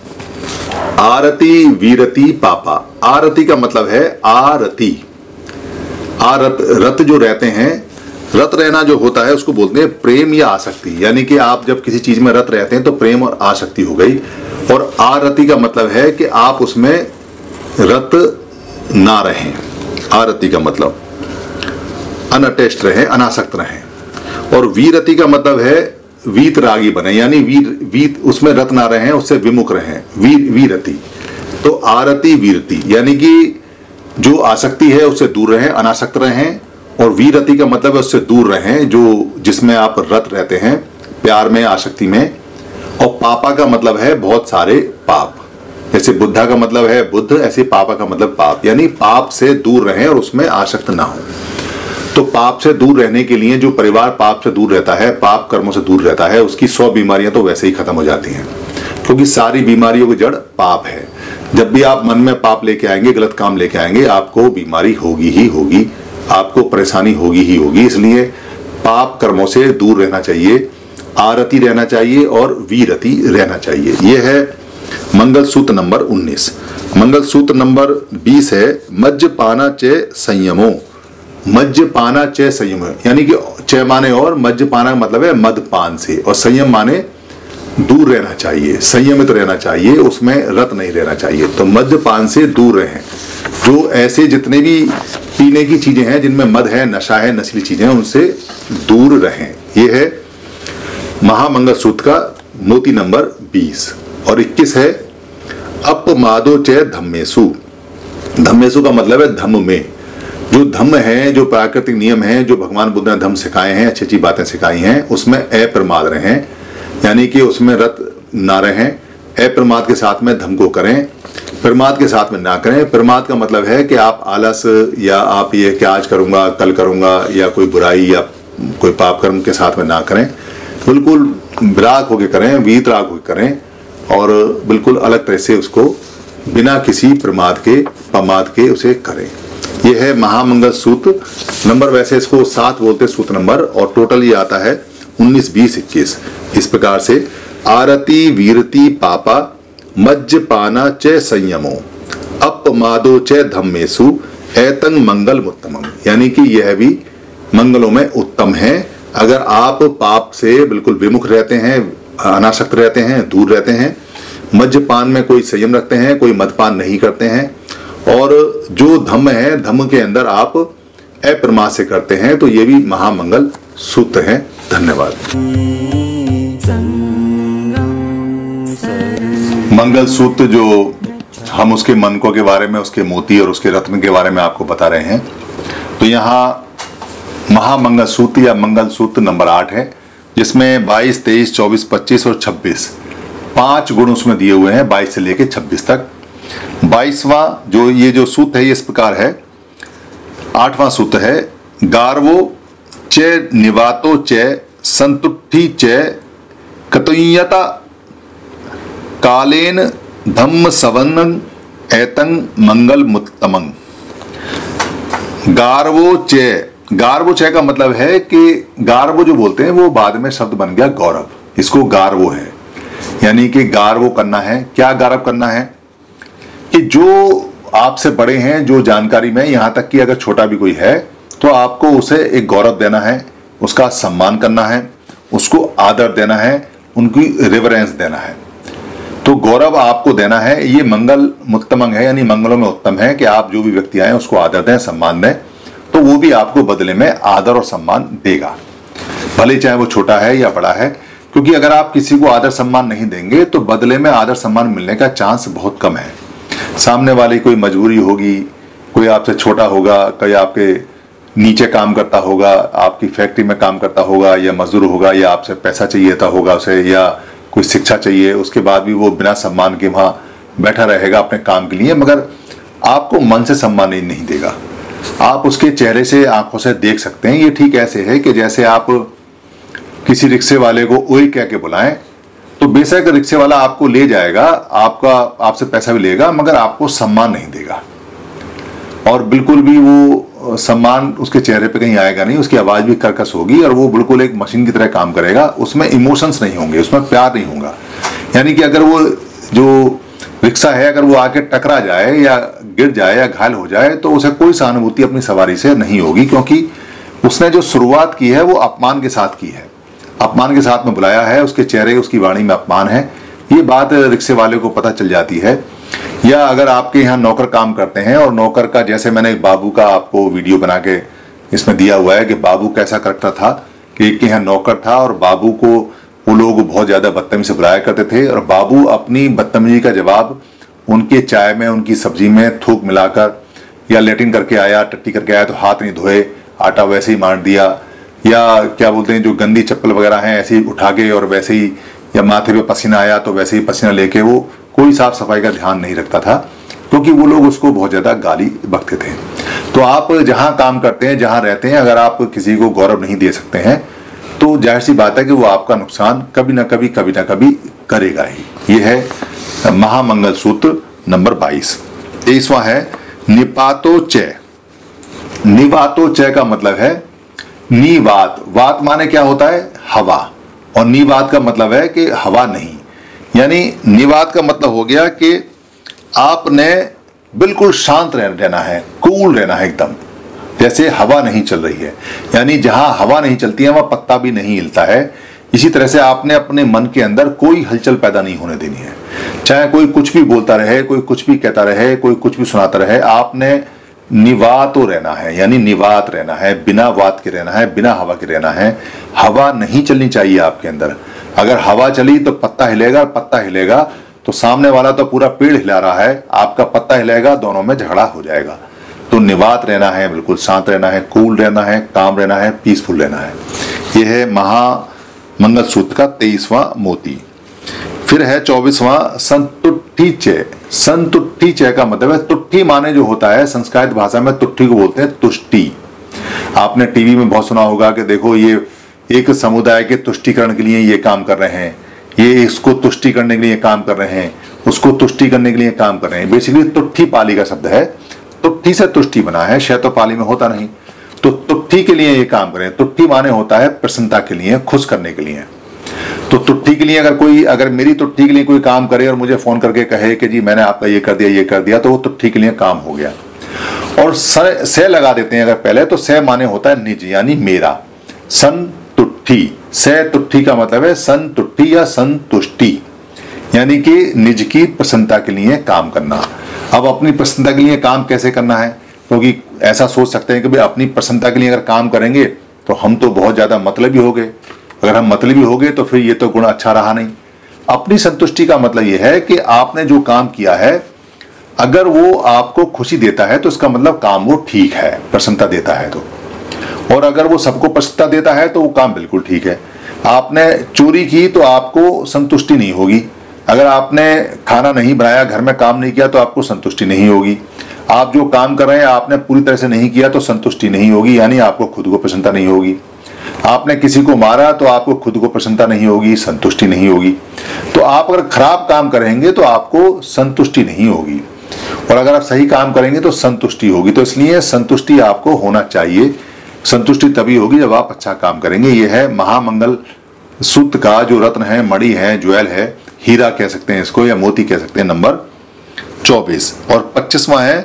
आरती वीरती पापा। आरती का मतलब है आरती, आरत, रत जो रहते हैं, रत रहना जो होता है उसको बोलते हैं प्रेम या आसक्ति, यानी कि आप जब किसी चीज में रत रहते हैं तो प्रेम और आसक्ति हो गई। और आरती का मतलब है कि आप उसमें रत ना रहें। आरती का मतलब अनअटैच्ड रहें, अनासक्त रहें। और वीरति का मतलब है वीत रागी बने, यानी वीत उसमें रत ना रहें, उससे विमुख रहें, वीरति। तो आरती वीरति यानी कि जो आसक्ति है उससे दूर रहें, अनासक्त रहें। और वीरति का मतलब है उससे दूर रहें जो जिसमें आप रत रहते हैं, प्यार में, आसक्ति में। और पापा का मतलब है बहुत सारे पाप, जैसे बुद्धा का मतलब है बुद्ध, ऐसे पापा का मतलब पाप, यानी पाप से दूर रहें और उसमें आसक्त ना हो। तो पाप से दूर रहने के लिए जो परिवार पाप से दूर रहता है, पाप कर्मों से दूर रहता है, उसकी 100 बीमारियां तो वैसे ही खत्म हो जाती हैं, क्योंकि सारी बीमारियों की जड़ पाप है। जब भी आप मन में पाप लेके आएंगे, गलत काम लेके आएंगे, आपको बीमारी होगी ही होगी, आपको परेशानी होगी ही होगी। इसलिए पाप कर्मों से दूर रहना चाहिए, आरती रहना चाहिए और वीरति रहना चाहिए। यह है मंगल सूत्र नंबर 19। मंगल सूत्र नंबर 20 है मज्जपाना च संयमो। मज्जपाना च संयम, यानी कि च माने और, मज्जपाना मतलब है मदपान से, और संयम माने दूर रहना चाहिए, संयमित रहना चाहिए, उसमें रत नहीं रहना चाहिए। तो मद्यपान से दूर रहें। जो ऐसे जितने भी पीने की चीजें हैं जिनमें मद है, नशा है, नशीली चीजें हैं, उनसे दूर रहें। यह है महामंगल सूत्र का मोती नंबर 20। और 21 है अपमादो च धम्मेसु। धम्मेसु का मतलब है धम्म में। जो धम्म है, जो प्राकृतिक नियम है, जो भगवान बुद्ध ने धम्म सिखाए हैं, अच्छी अच्छी बातें सिखाई हैं, उसमें अप्रमाद रहें, यानी कि उसमें रत ना रहें। अप्रमाद के साथ में धम्म को करें, प्रमाद के साथ में ना करें। प्रमाद का मतलब है कि आप आलस या आप ये कि आज करूंगा कल करूंगा या कोई बुराई या कोई पाप कर्म के साथ में ना करें। बिल्कुल विराग होकर करें, वीतराग होकर करें और बिल्कुल अलग तरह से उसको बिना किसी प्रमाद के प्रमाद के उसे करें। यह है महामंगल सूत्र नंबर, वैसे इसको 7 बोलते सूत्र नंबर, और टोटल ये आता है 19, 20, 21 इस प्रकार से। आरती वीरति पापा मज्जपाना च संयमो अपमादो च धम्मेसु एतंग मंगल उत्तमम, यानी कि यह भी मंगलों में उत्तम है। अगर आप पाप से बिल्कुल विमुख रहते हैं, अनासक्त रहते हैं, दूर रहते हैं, मज्जपान में कोई संयम रखते हैं, कोई मदपान नहीं करते हैं, और जो धम्म है धम्म के अंदर आप अप्रमाद से करते हैं, तो ये भी महामंगल सूत्र है। धन्यवाद। मंगल सूत्र जो हम उसके मनकों के बारे में, उसके मोती और उसके रत्न के बारे में आपको बता रहे हैं, तो यहाँ महामंगल सूत्र या मंगल सूत्र नंबर 8 है, जिसमें 22, 23, 24, 25 और 26 5 गुण उसमें दिए हुए हैं, 22 से लेके 26 तक। 22वां जो ये जो सूत्र है ये इस प्रकार है। 8वां सूत्र है गार्वो च निवातो च संतुष्टि च कतुयता कालेन धम्म सवन्न एतंग मंगल मुत्तमं। गार्वो च, गार्वो च का मतलब है कि गार्वो जो बोलते हैं वो बाद में शब्द बन गया गौरव, इसको गार्वो है, यानी कि गार्वो करना है। क्या गार्व करना है कि जो आपसे बड़े हैं, जो जानकारी में, यहां तक कि अगर छोटा भी कोई है तो आपको उसे एक गौरव देना है, उसका सम्मान करना है, उसको आदर देना है, उनकी रेवरेंस देना है, तो गौरव आपको देना है। ये मंगल मुत्तमंग है, यानी मंगलों में उत्तम है कि आप जो भी व्यक्ति आए उसको आदर दें, सम्मान दें, तो वो भी आपको बदले में आदर और सम्मान देगा, भले चाहे वो छोटा है या बड़ा है। क्योंकि अगर आप किसी को आदर सम्मान नहीं देंगे तो बदले में आदर सम्मान मिलने का चांस बहुत कम है। सामने वाली कोई मजबूरी होगी, कोई आपसे छोटा होगा, कोई आपके नीचे काम करता होगा, आपकी फैक्ट्री में काम करता होगा या मजदूर होगा, या आपसे पैसा चाहिए था होगा उसे, या कोई शिक्षा चाहिए, उसके बाद भी वो बिना सम्मान के वहां बैठा रहेगा अपने काम के लिए, मगर आपको मन से सम्मान नहीं देगा। आप उसके चेहरे से, आंखों से देख सकते हैं। ये ठीक ऐसे है कि जैसे आप किसी रिक्शे वाले को ओए कह के बुलाएं, तो बेशक रिक्शे वाला आपको ले जाएगा, आपसे पैसा भी लेगा, मगर आपको सम्मान नहीं देगा, और बिल्कुल भी वो सम्मान उसके चेहरे पे कहीं आएगा नहीं, उसकी आवाज भी कर्कश होगी और वो बिल्कुल एक मशीन की तरह काम करेगा, उसमें इमोशंस नहीं होंगे, उसमें प्यार नहीं होगा। यानी कि अगर वो जो रिक्शा है अगर वो आके टकरा जाए या गिर जाए या घायल हो जाए तो उसे कोई सहानुभूति अपनी सवारी से नहीं होगी, क्योंकि उसने जो शुरुआत की है वो अपमान के साथ की है, अपमान के साथ में बुलाया है, उसके चेहरे, उसकी वाणी में अपमान है। ये बात रिक्शे वाले को पता चल जाती है। या अगर आपके यहाँ नौकर काम करते हैं और नौकर का, जैसे मैंने एक बाबू का आपको वीडियो बना के इसमें दिया हुआ है कि बाबू कैसा करता था, कि एक के यहाँ नौकर था और बाबू को वो लोग बहुत ज्यादा बदतमीजी से बुलाया करते थे, और बाबू अपनी बदतमीजी का जवाब उनके चाय में, उनकी सब्जी में थूक मिलाकर, या लेटिन करके आया, टट्टी करके आया तो हाथ नहीं धोए, आटा वैसे ही मार दिया, या क्या बोलते हैं जो गंदी चप्पल वगैरह हैं ऐसे ही उठा के और वैसे ही, या माथे पे पसीना आया तो वैसे ही पसीना लेके, वो कोई साफ सफाई का ध्यान नहीं रखता था, क्योंकि वो लोग उसको बहुत ज्यादा गाली बकते थे। तो आप जहां काम करते हैं, जहां रहते हैं, अगर आप किसी को गौरव नहीं दे सकते हैं तो जाहिर सी बात है कि वो आपका नुकसान कभी ना कभी करेगा ही। ये है महामंगल सूत्र नंबर 22। 23वां है निपातो च। निवातो च का मतलब है निवात। वात माने क्या होता है? हवा। और निवात का मतलब है कि हवा नहीं, यानी निवात का मतलब हो गया कि आपने बिल्कुल शांत रहना है, कूल रहना है एकदम, जैसे हवा नहीं चल रही है। यानी जहां हवा नहीं चलती है वहां पत्ता भी नहीं हिलता है। इसी तरह से आपने अपने मन के अंदर कोई हलचल पैदा नहीं होने देनी है। चाहे कोई कुछ भी बोलता रहे, कोई कुछ भी कहता रहे, कोई कुछ भी सुनाता रहे, आपने निवातो रहना है, यानी निवात रहना है, बिना वात के रहना है, बिना हवा के रहना है। हवा नहीं चलनी चाहिए आपके अंदर। अगर हवा चली तो पत्ता हिलेगा, पत्ता हिलेगा तो सामने वाला तो पूरा पेड़ हिला रहा है, आपका पत्ता हिलेगा, दोनों में झगड़ा हो जाएगा। तो निवात रहना है, बिल्कुल शांत रहना है, कूल रहना है, काम रहना है, पीसफुल रहना है। यह है महामंगल सूत्र का 23वां मोती। फिर है 24वां संतुष्टि चय। संतुष्टि चय का मतलब है, तुष्टि माने जो होता है संस्कृत भाषा में तुष्टि को बोलते हैं तुष्टि। आपने टीवी में बहुत सुना होगा कि देखो ये एक समुदाय के तुष्टिकरण के लिए ये काम कर रहे हैं, ये इसको तुष्टि करने के लिए काम कर रहे हैं, उसको तुष्टि करने के लिए काम कर रहे हैं। बेसिकली तुष्टि पाली का शब्द है, तुष्टि से तुष्टि बना है, शय तो पाली में होता नहीं। तो तुष्टि के लिए ये काम करें। तुष्टि माने होता है प्रसन्नता के लिए, खुश करने के लिए। तो तुष्टि के लिए अगर मेरी तुष्टि के लिए कोई काम करे और मुझे फोन करके कहे कि जी मैंने आपका ये कर दिया, तो वो तुष्टि के लिए काम हो गया। और से लगा देते हैं अगर पहले, तो से माने होता है निज, यानी मेरा। संतुष्टि, से तुष्टि का मतलब है संतुष्टि या संतुष्टि, यानी कि निज की प्रसन्नता के लिए काम करना। अब अपनी प्रसन्नता के लिए काम कैसे करना है, क्योंकि ऐसा सोच सकते हैं कि भाई अपनी प्रसन्नता के लिए अगर काम करेंगे तो हम तो बहुत ज्यादा मतलबी हो गए। अगर हम मतलबी हो गए तो फिर ये तो गुण अच्छा रहा नहीं। अपनी संतुष्टि का मतलब ये है कि आपने जो काम किया है अगर वो आपको खुशी देता है तो इसका मतलब काम वो ठीक है, प्रसन्नता देता है तो। और अगर वो सबको प्रसन्नता देता है तो वो काम बिल्कुल ठीक है। आपने चोरी की तो आपको संतुष्टि नहीं होगी। अगर आपने खाना नहीं बनाया, घर में काम नहीं किया तो आपको संतुष्टि नहीं होगी। आप जो काम कर रहे हैं आपने पूरी तरह से नहीं किया तो संतुष्टि नहीं होगी, यानी आपको खुद को प्रसन्नता नहीं होगी। आपने किसी को मारा तो आपको खुद को प्रसन्नता नहीं होगी, संतुष्टि नहीं होगी। तो आप अगर खराब काम करेंगे तो आपको संतुष्टि नहीं होगी, और अगर आप सही काम करेंगे तो संतुष्टि होगी। तो इसलिए संतुष्टि आपको होना चाहिए। संतुष्टि तभी होगी जब आप अच्छा काम करेंगे। यह है महामंगल सूत्र का जो रत्न है, मणि है, ज्वेल है, हीरा कह सकते हैं इसको या मोती कह सकते हैं, नंबर 24। और 25वां है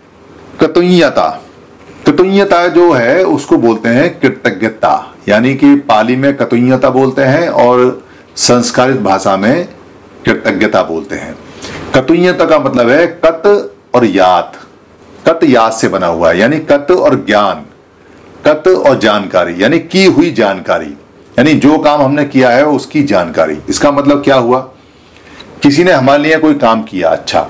कृतज्ञता। कृतज्ञता जो है उसको बोलते हैं कृतज्ञता, यानी कि पाली में कृतज्ञता बोलते हैं और संस्कृत भाषा में कृतज्ञता बोलते हैं। कृतज्ञता का मतलब है कत और यात। कत यात से बना हुआ है, यानी कत और ज्ञान, कत और जानकारी, यानी की हुई जानकारी, यानी जो काम हमने किया है उसकी जानकारी। इसका मतलब क्या हुआ, किसी ने हमारे लिए कोई काम किया अच्छा,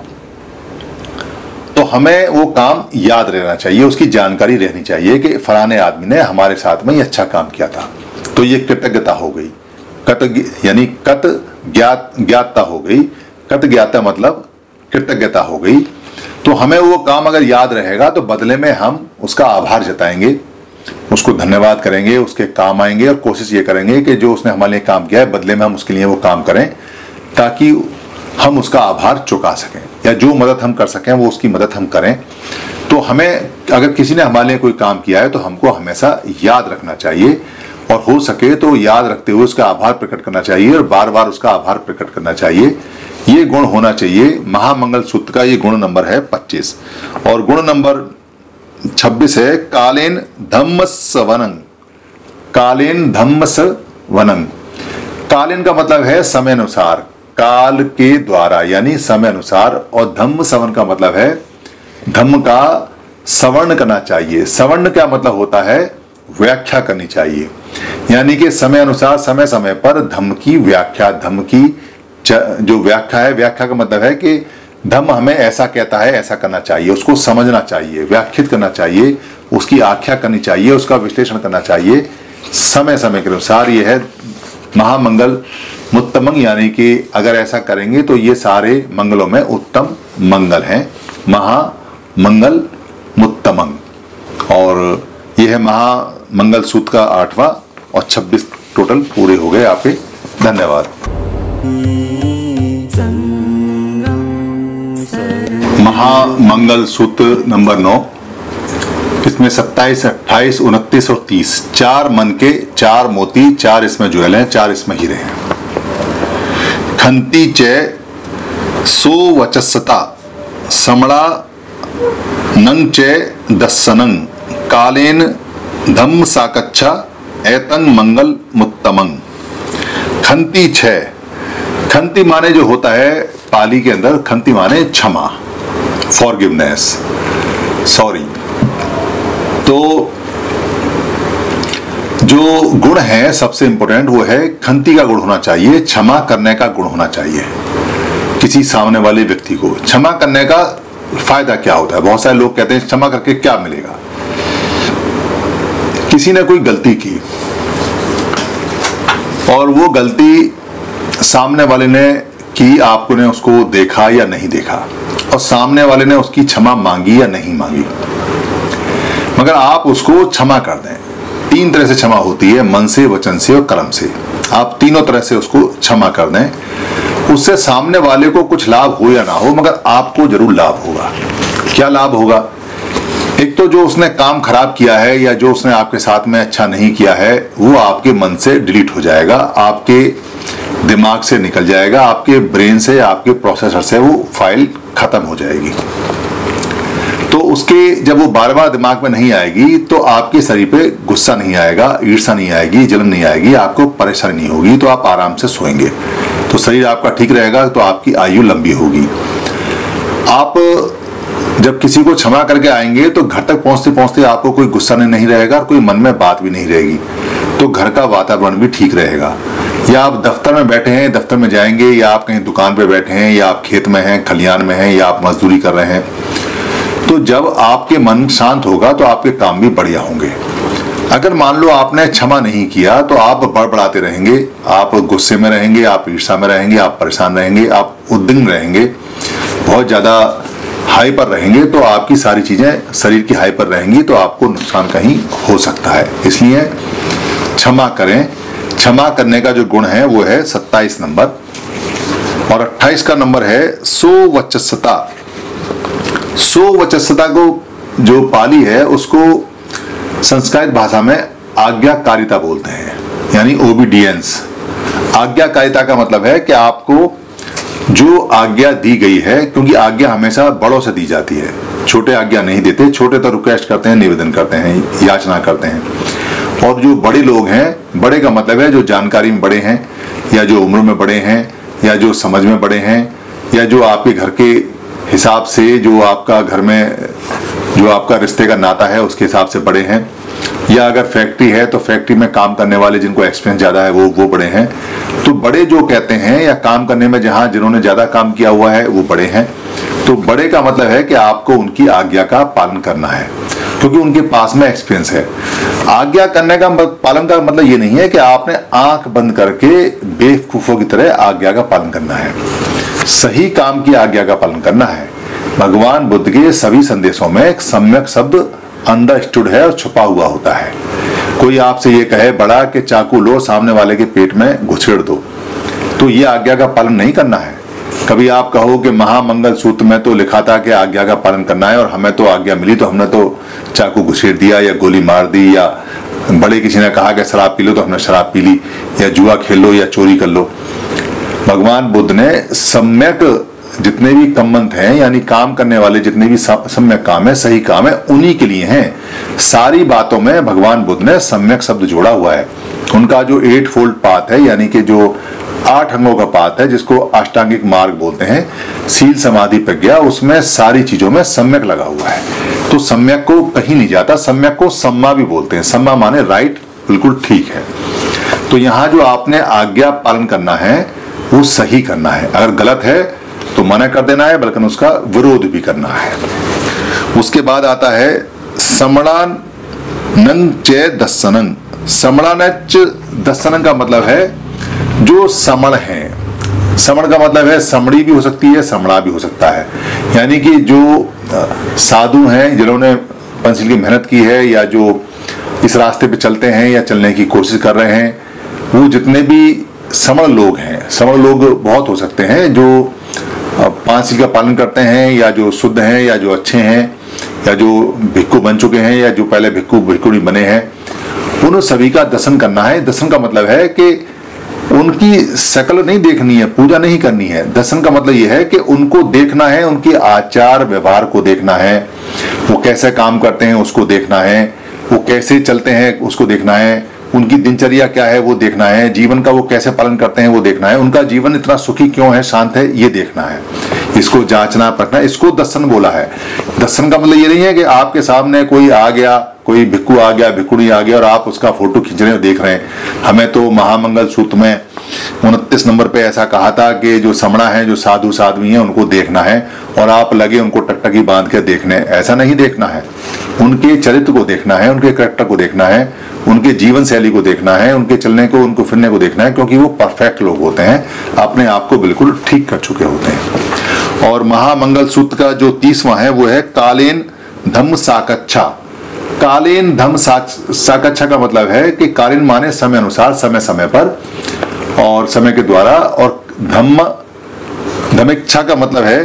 तो हमें वो काम याद रहना चाहिए, उसकी जानकारी रहनी चाहिए कि फलाने आदमी ने हमारे साथ में ये अच्छा काम किया था। तो ये कृतज्ञता हो गई। कत यानी कत ज्ञातता हो गई। कत ज्ञाता मतलब कृतज्ञता हो गई। तो हमें वो काम अगर याद रहेगा तो बदले में हम उसका आभार जताएंगे, उसको धन्यवाद करेंगे, उसके काम आएंगे और कोशिश ये करेंगे कि जो उसने हमारे लिए काम किया है बदले में हम उसके लिए वो काम करें, ताकि हम उसका आभार चुका सकें, या जो मदद हम कर सकें वो उसकी मदद हम करें। तो हमें अगर किसी ने हमारे लिए कोई काम किया है तो हमको हमेशा याद रखना चाहिए, और हो सके तो याद रखते हुए उसका आभार प्रकट करना चाहिए और बार बार उसका आभार प्रकट करना चाहिए। ये गुण होना चाहिए। महामंगल सूत्र का ये गुण नंबर है 25। और गुण नंबर 26 है कालेन धम्मसवनं। कालेन धम्मसवनं। कालेन का मतलब है समय अनुसार, काल के द्वारा यानी समय अनुसार। और धम्म सवन का मतलब है धम्म का सवर्ण करना चाहिए। सवर्ण क्या मतलब होता है, व्याख्या करनी चाहिए, यानी कि समय अनुसार समय समय पर धम्म की व्याख्या, धम्म की जो व्याख्या है, व्याख्या का मतलब है कि धम्म हमें ऐसा कहता है, ऐसा करना चाहिए, उसको समझना चाहिए, व्याख्यात करना चाहिए, उसकी आख्या करनी चाहिए, उसका विश्लेषण करना चाहिए समय समय के अनुसार। यह है महामंगल मुत्तमंग, यानी कि अगर ऐसा करेंगे तो ये सारे मंगलों में उत्तम मंगल हैं। महामंगल मुत्तमंग। और यह है महामंगल सूत्र का 8वां और 26 टोटल पूरे हो गए आपके। धन्यवाद। महामंगल सूत्र नंबर 9, इसमें 27, 28, 29 और 30 4 मन के, 4 मोती, 4 इसमें ज्वेल हैं, 4 इसमें हीरे हैं। खंती चय सोवचस्सता समड़ा नंग चय दस्सनंग कालेन धम्म साकच्छा एतंग मंगल मुत्तमंग। खंती छय, खंती माने जो होता है पाली के अंदर, खंती माने क्षमा, फॉरगिवनेस, सॉरी। तो जो गुण है सबसे इंपॉर्टेंट वो है खंती का गुण होना चाहिए, क्षमा करने का गुण होना चाहिए। किसी सामने वाले व्यक्ति को क्षमा करने का फायदा क्या होता है? बहुत सारे लोग कहते हैं क्षमा करके क्या मिलेगा। किसी ने कोई गलती की और वो गलती सामने वाले ने की, आपको ने उसको देखा या नहीं देखा, और सामने वाले ने उसकी क्षमा मांगी या नहीं मांगी, मगर आप उसको क्षमा कर दें। 3 तरह से क्षमा होती है, मन से, वचन से और कर्म से। आप तीनों तरह से उसको क्षमा कर दें। उससे सामने वाले को कुछ लाभ हो या ना हो, मगर आपको जरूर लाभ होगा। क्या लाभ होगा? एक तो जो उसने काम खराब किया है या जो उसने आपके साथ में अच्छा नहीं किया है, वो आपके मन से डिलीट हो जाएगा, आपके दिमाग से निकल जाएगा, आपके ब्रेन से, आपके प्रोसेसर से वो फाइल खत्म हो जाएगी। तो उसके जब वो बार बार दिमाग में नहीं आएगी तो आपके शरीर पे गुस्सा नहीं आएगा, ईर्ष्या नहीं आएगी, जलन नहीं आएगी, आपको परेशानी नहीं होगी, तो आप आराम से सोएंगे, तो शरीर आपका ठीक रहेगा, तो आपकी आयु लंबी होगी। आप जब किसी को क्षमा करके आएंगे तो घर तक पहुंचते पहुंचते आपको कोई गुस्सा नहीं रहेगा और कोई मन में बात भी नहीं रहेगी, तो घर का वातावरण भी ठीक रहेगा। या आप दफ्तर में बैठे हैं, दफ्तर में जाएंगे, या आप कहीं दुकान पे बैठे हैं, या आप खेत में हैं, खलियान में हैं, या आप मजदूरी कर रहे हैं, तो जब आपके मन शांत होगा तो आपके काम भी बढ़िया होंगे। अगर मान लो आपने क्षमा नहीं किया तो आप बड़बड़ाते रहेंगे, आप गुस्से में रहेंगे, आप ईर्ष्या में रहेंगे, आप परेशान रहेंगे, आप उद्विग्न रहेंगे, बहुत ज्यादा हाइपर रहेंगे, तो आपकी सारी चीजें शरीर की हाइपर रहेंगी, तो आपको नुकसान कहीं हो सकता है। इसलिए क्षमा करें। क्षमा करने का जो गुण है वो है 27 नंबर, और 28 का नंबर है सोवचस्सता। सोवचस्सता को जो पाली है उसको संस्कृत भाषा में आज्ञाकारिता बोलते हैं, यानी ओबीडियंस। आज्ञाकारिता का मतलब है कि आपको जो आज्ञा दी गई है, क्योंकि आज्ञा हमेशा बड़ों से दी जाती है, छोटे आज्ञा नहीं देते। छोटे तो रिक्वेस्ट करते हैं, निवेदन करते हैं, याचना करते हैं, और जो बड़े लोग हैं, बड़े का मतलब है जो जानकारी में बड़े हैं, या जो उम्र में बड़े हैं, या जो समझ में बड़े हैं, या जो आपके घर के हिसाब से, जो आपका घर में जो आपका रिश्ते का नाता है उसके हिसाब से बड़े हैं, या अगर फैक्ट्री है तो फैक्ट्री में काम करने वाले जिनको एक्सपीरियंस ज्यादा है वो बड़े हैं। तो बड़े जो कहते हैं, या काम करने में जहां जिन्होंने ज्यादा काम किया हुआ है वो बड़े हैं। तो बड़े का मतलब है कि आपको उनकी आज्ञा का पालन करना है, क्योंकि उनके पास में एक्सपीरियंस है। आज्ञा करने का पालन का मतलब ये नहीं है कि आपने आंख बंद करके बेवकूफों की तरह आज्ञा का पालन करना है। सही काम की आज्ञा का पालन करना है। भगवान बुद्ध के सभी संदेशों में एक सम्यक शब्द अंडरस्टूड है और छुपा हुआ होता है। कोई आपसे ये कहे बड़ा कि चाकू लो, सामने वाले के पेट में घुसेड़ दो, तो ये आज्ञा का पालन नहीं करना है। कभी आप कहो कि महामंगल सूत्र में तो लिखा था कि आज्ञा का पालन करना है, और हमें तो आज्ञा मिली तो हमने तो चाकू घुसेड़ दिया, या गोली मार दी, या बड़े किसी ने कहा कि शराब पी लो तो हमने शराब पी ली, या जुआ खेल लो, या चोरी कर लो। भगवान बुद्ध ने सम्यक जितने भी कम्मंत हैं, यानी काम करने वाले जितने भी सम्यक काम है, सही काम है, उन्हीं के लिए हैं। सारी बातों में भगवान बुद्ध ने सम्यक शब्द जोड़ा हुआ है। उनका जो 8 फोल्ड पाथ है, यानी कि जो 8 अंगों का पाथ है, जिसको अष्टांगिक मार्ग बोलते हैं, सील समाधि प्रज्ञा, उसमें सारी चीजों में सम्यक लगा हुआ है। तो सम्यक को कहीं नहीं जाता। सम्यक को सम्मा भी बोलते हैं। सम्मा माने राइट, बिल्कुल ठीक है। तो यहाँ जो आपने आज्ञा पालन करना है वो सही करना है। अगर गलत है तो मना कर देना है, बल्कि उसका विरोध भी करना है। उसके बाद आता है समणानंग च दस्सनं। समणानच दस्सनं का मतलब है जो समण है। समण का मतलब है समड़ी भी हो सकती है, समड़ा भी हो सकता है, यानी कि जो साधु हैं जिन्होंने पंचशील की मेहनत की है, या जो इस रास्ते पे चलते हैं या चलने की कोशिश कर रहे हैं, वो जितने भी समण लोग हैं, समण लोग बहुत हो सकते हैं जो पंचशील का पालन करते हैं, या जो शुद्ध हैं, या जो अच्छे हैं, या जो भिक्खु बन चुके हैं, या जो पहले भिक्खु भिक्खुणी बने हैं, उन सभी का दर्शन करना है। दर्शन का मतलब है कि उनकी शक्ल नहीं देखनी है, पूजा नहीं करनी है। दर्शन का मतलब यह है कि उनको देखना है, उनके आचार व्यवहार को देखना है, वो कैसे काम करते हैं उसको देखना है, वो कैसे चलते हैं उसको देखना है, उनकी दिनचर्या क्या है वो देखना है, जीवन का वो कैसे पालन करते हैं वो देखना है, उनका जीवन इतना सुखी क्यों है, शांत है, ये देखना है। इसको जांचना परखना, इसको दर्शन बोला है। दर्शन का मतलब ये नहीं है कि आपके सामने कोई आ गया, कोई भिक्खु आ गया, भिक्खुणी आ गया और आप उसका फोटो खींच रहे हो, देख रहे हैं। हमें तो महामंगल सूत्र में 29 नंबर पे ऐसा कहा था कि जो समणा है, जो साधु साध्वी हैं, उनको देखना है और आप लगे उनको टकटकी बांध के देखने। ऐसा नहीं देखना है, उनके चरित्र को देखना है, उनके कैरेक्टर को देखना है, उनके जीवन शैली को देखना है, उनके चलने को, उनको फिरने को देखना है, क्योंकि वो परफेक्ट लोग होते हैं, अपने आप को बिल्कुल ठीक कर चुके होते हैं। और महामंगल सूत्र का जो 30वां है वो है कालेन धम्म साकच्छा। कालीन धम्म साकच्छा का मतलब है कि कालीन माने समय अनुसार, समय समय पर और समय के द्वारा, और धम्मिच्छा का मतलब है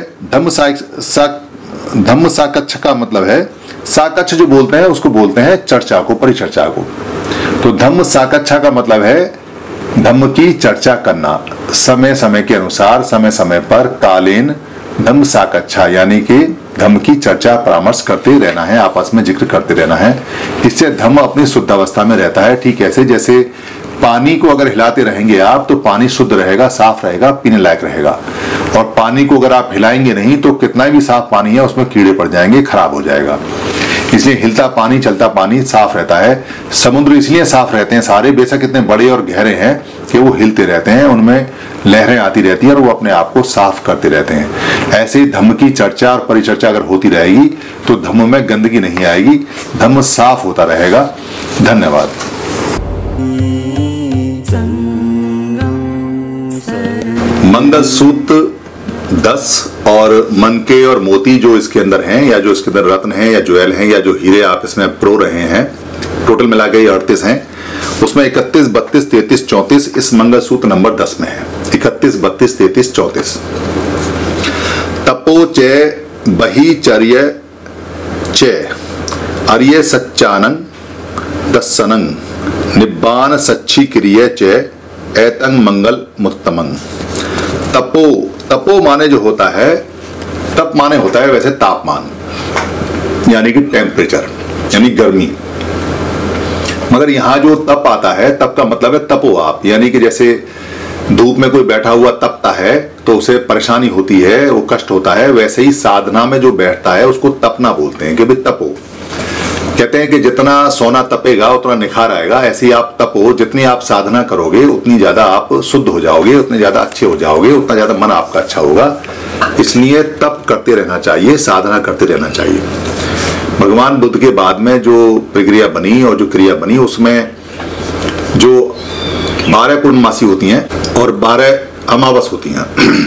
धम्म साकच्छा का मतलब है, साकच्छ जो बोलते हैं उसको बोलते हैं चर्चा को, परिचर्चा को। तो धम्म साकच्छा का मतलब है धम्म की चर्चा करना, समय समय के अनुसार, समय समय पर, कालीन धम्म साकच्छा, यानी कि धम्म की चर्चा परामर्श करते रहना है, आपस में जिक्र करते रहना है। इससे धम्म अपनी शुद्ध अवस्था में रहता है। ठीक ऐसे जैसे पानी को अगर हिलाते रहेंगे आप तो पानी शुद्ध रहेगा, साफ रहेगा, पीने लायक रहेगा। और पानी को अगर आप हिलाएंगे नहीं तो कितना भी साफ पानी है उसमें कीड़े पड़ जाएंगे, खराब हो जाएगा। इसलिए हिलता पानी, चलता पानी साफ रहता है। समुद्र इसलिए साफ रहते हैं सारे, बेशक इतने बड़े और गहरे हैं कि वो हिलते रहते हैं, उनमें लहरें आती रहती है और वो अपने आप को साफ करते रहते हैं। ऐसे ही धम्म की चर्चा और परिचर्चा अगर होती रहेगी तो धम्म में गंदगी नहीं आएगी, धम्म साफ होता रहेगा। धन्यवाद। मंगल सूत्र 10 और मनके और मोती जो इसके अंदर हैं, या जो इसके अंदर रत्न हैं या ज्वेल हैं या जो हीरे आप इसमें प्रो रहे हैं, टोटल मिला के 38 हैं। उसमें 31, 32, 33, 34 इस मंगल सूत्र नंबर 10 में है। 31, 32, 33, 34। तपो च बहिचर्य च अर्य सच्चानं दस्सनं निब्बान सच्ची क्रिय च एतंग मंगल मुत्तमं। तपो, तपो माने जो होता है, तप माने होता है वैसे तापमान, यानी कि टेम्परेचर, यानी गर्मी। मगर यहां जो तप आता है, तप का मतलब है तपो आप, यानी कि जैसे धूप में कोई बैठा हुआ तपता है तो उसे परेशानी होती है, वो कष्ट होता है, वैसे ही साधना में जो बैठता है उसको तपना बोलते हैं कि भाई तपो। कहते हैं कि जितना सोना तपेगा उतना निखार आएगा। ऐसे ही आप तपो, जितनी आप साधना करोगे उतनी ज्यादा आप शुद्ध हो जाओगे, उतने ज्यादा अच्छे हो जाओगे, उतना ज्यादा मन आपका अच्छा होगा। इसलिए तप करते रहना चाहिए, साधना करते रहना चाहिए। भगवान बुद्ध के बाद में जो प्रक्रिया बनी और जो क्रिया बनी उसमें जो 12 पूर्णमासी होती हैं और 12 अमावस होती हैं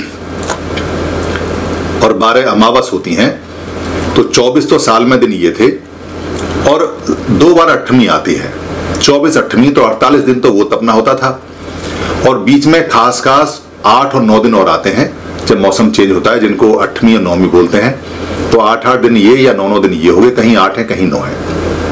और 12 अमावस होती हैं, तो 24 तो साल में दिन ये थे और 2 बार अठवीं आती है। 24 अठवीं तो 48 दिन तो वो तपना होता था, और बीच में खास 8 और 9 दिन और आते हैं जब मौसम चेंज होता है, जिनको 8वीं और 9वीं बोलते हैं। तो 8-8 दिन ये या 9-9 दिन ये हो गए, कहीं 8 है कहीं 9 है।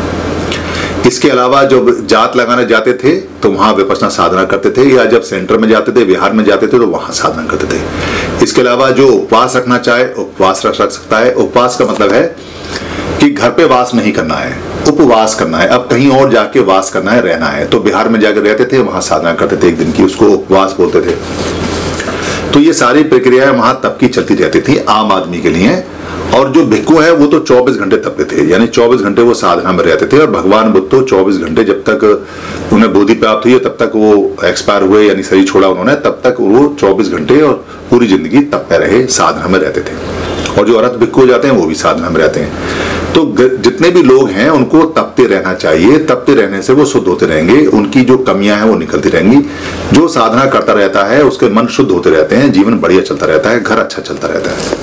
इसके अलावा जब जात लगाने जाते थे तो वहां विपश्यना साधना करते थे, या जब सेंटर में जाते थे, बिहार में जाते थे तो वहां साधना करते थे। इसके अलावा जो उपवास रखना चाहे उपवास रख सकता है। उपवास का मतलब है कि घर पे वास नहीं करना है, उपवास करना है। अब कहीं और जाके वास करना है, रहना है। तो बिहार में जाकर रहते थे, वहां साधना करते थे 1 दिन की, उसको उपवास बोलते थे। तो ये सारी प्रक्रियाएं वहां तप की चलती रहती थी आम आदमी के लिए। और जो भिक्खु है वो तो 24 घंटे तपते थे, यानी 24 घंटे वो साधना में रहते थे। और भगवान बुद्ध तो 24 घंटे, जब तक उन्हें बोधि प्राप्त हुई तब तक वो एक्सपायर हुए, यानी शरीर छोड़ा उन्होंने, तब तक वो 24 घंटे और पूरी जिंदगी तपते रहे, साधना में रहते थे। और जो अरहत भिक्खु हो जाते हैं वो भी साधना में रहते हैं। तो जितने भी लोग हैं उनको तपते रहना चाहिए। तपते रहने से वो शुद्ध होते रहेंगे, उनकी जो कमियां हैं वो निकलती रहेंगी। जो साधना करता रहता है उसके मन शुद्ध होते रहते हैं, जीवन बढ़िया चलता रहता है, घर अच्छा चलता रहता है।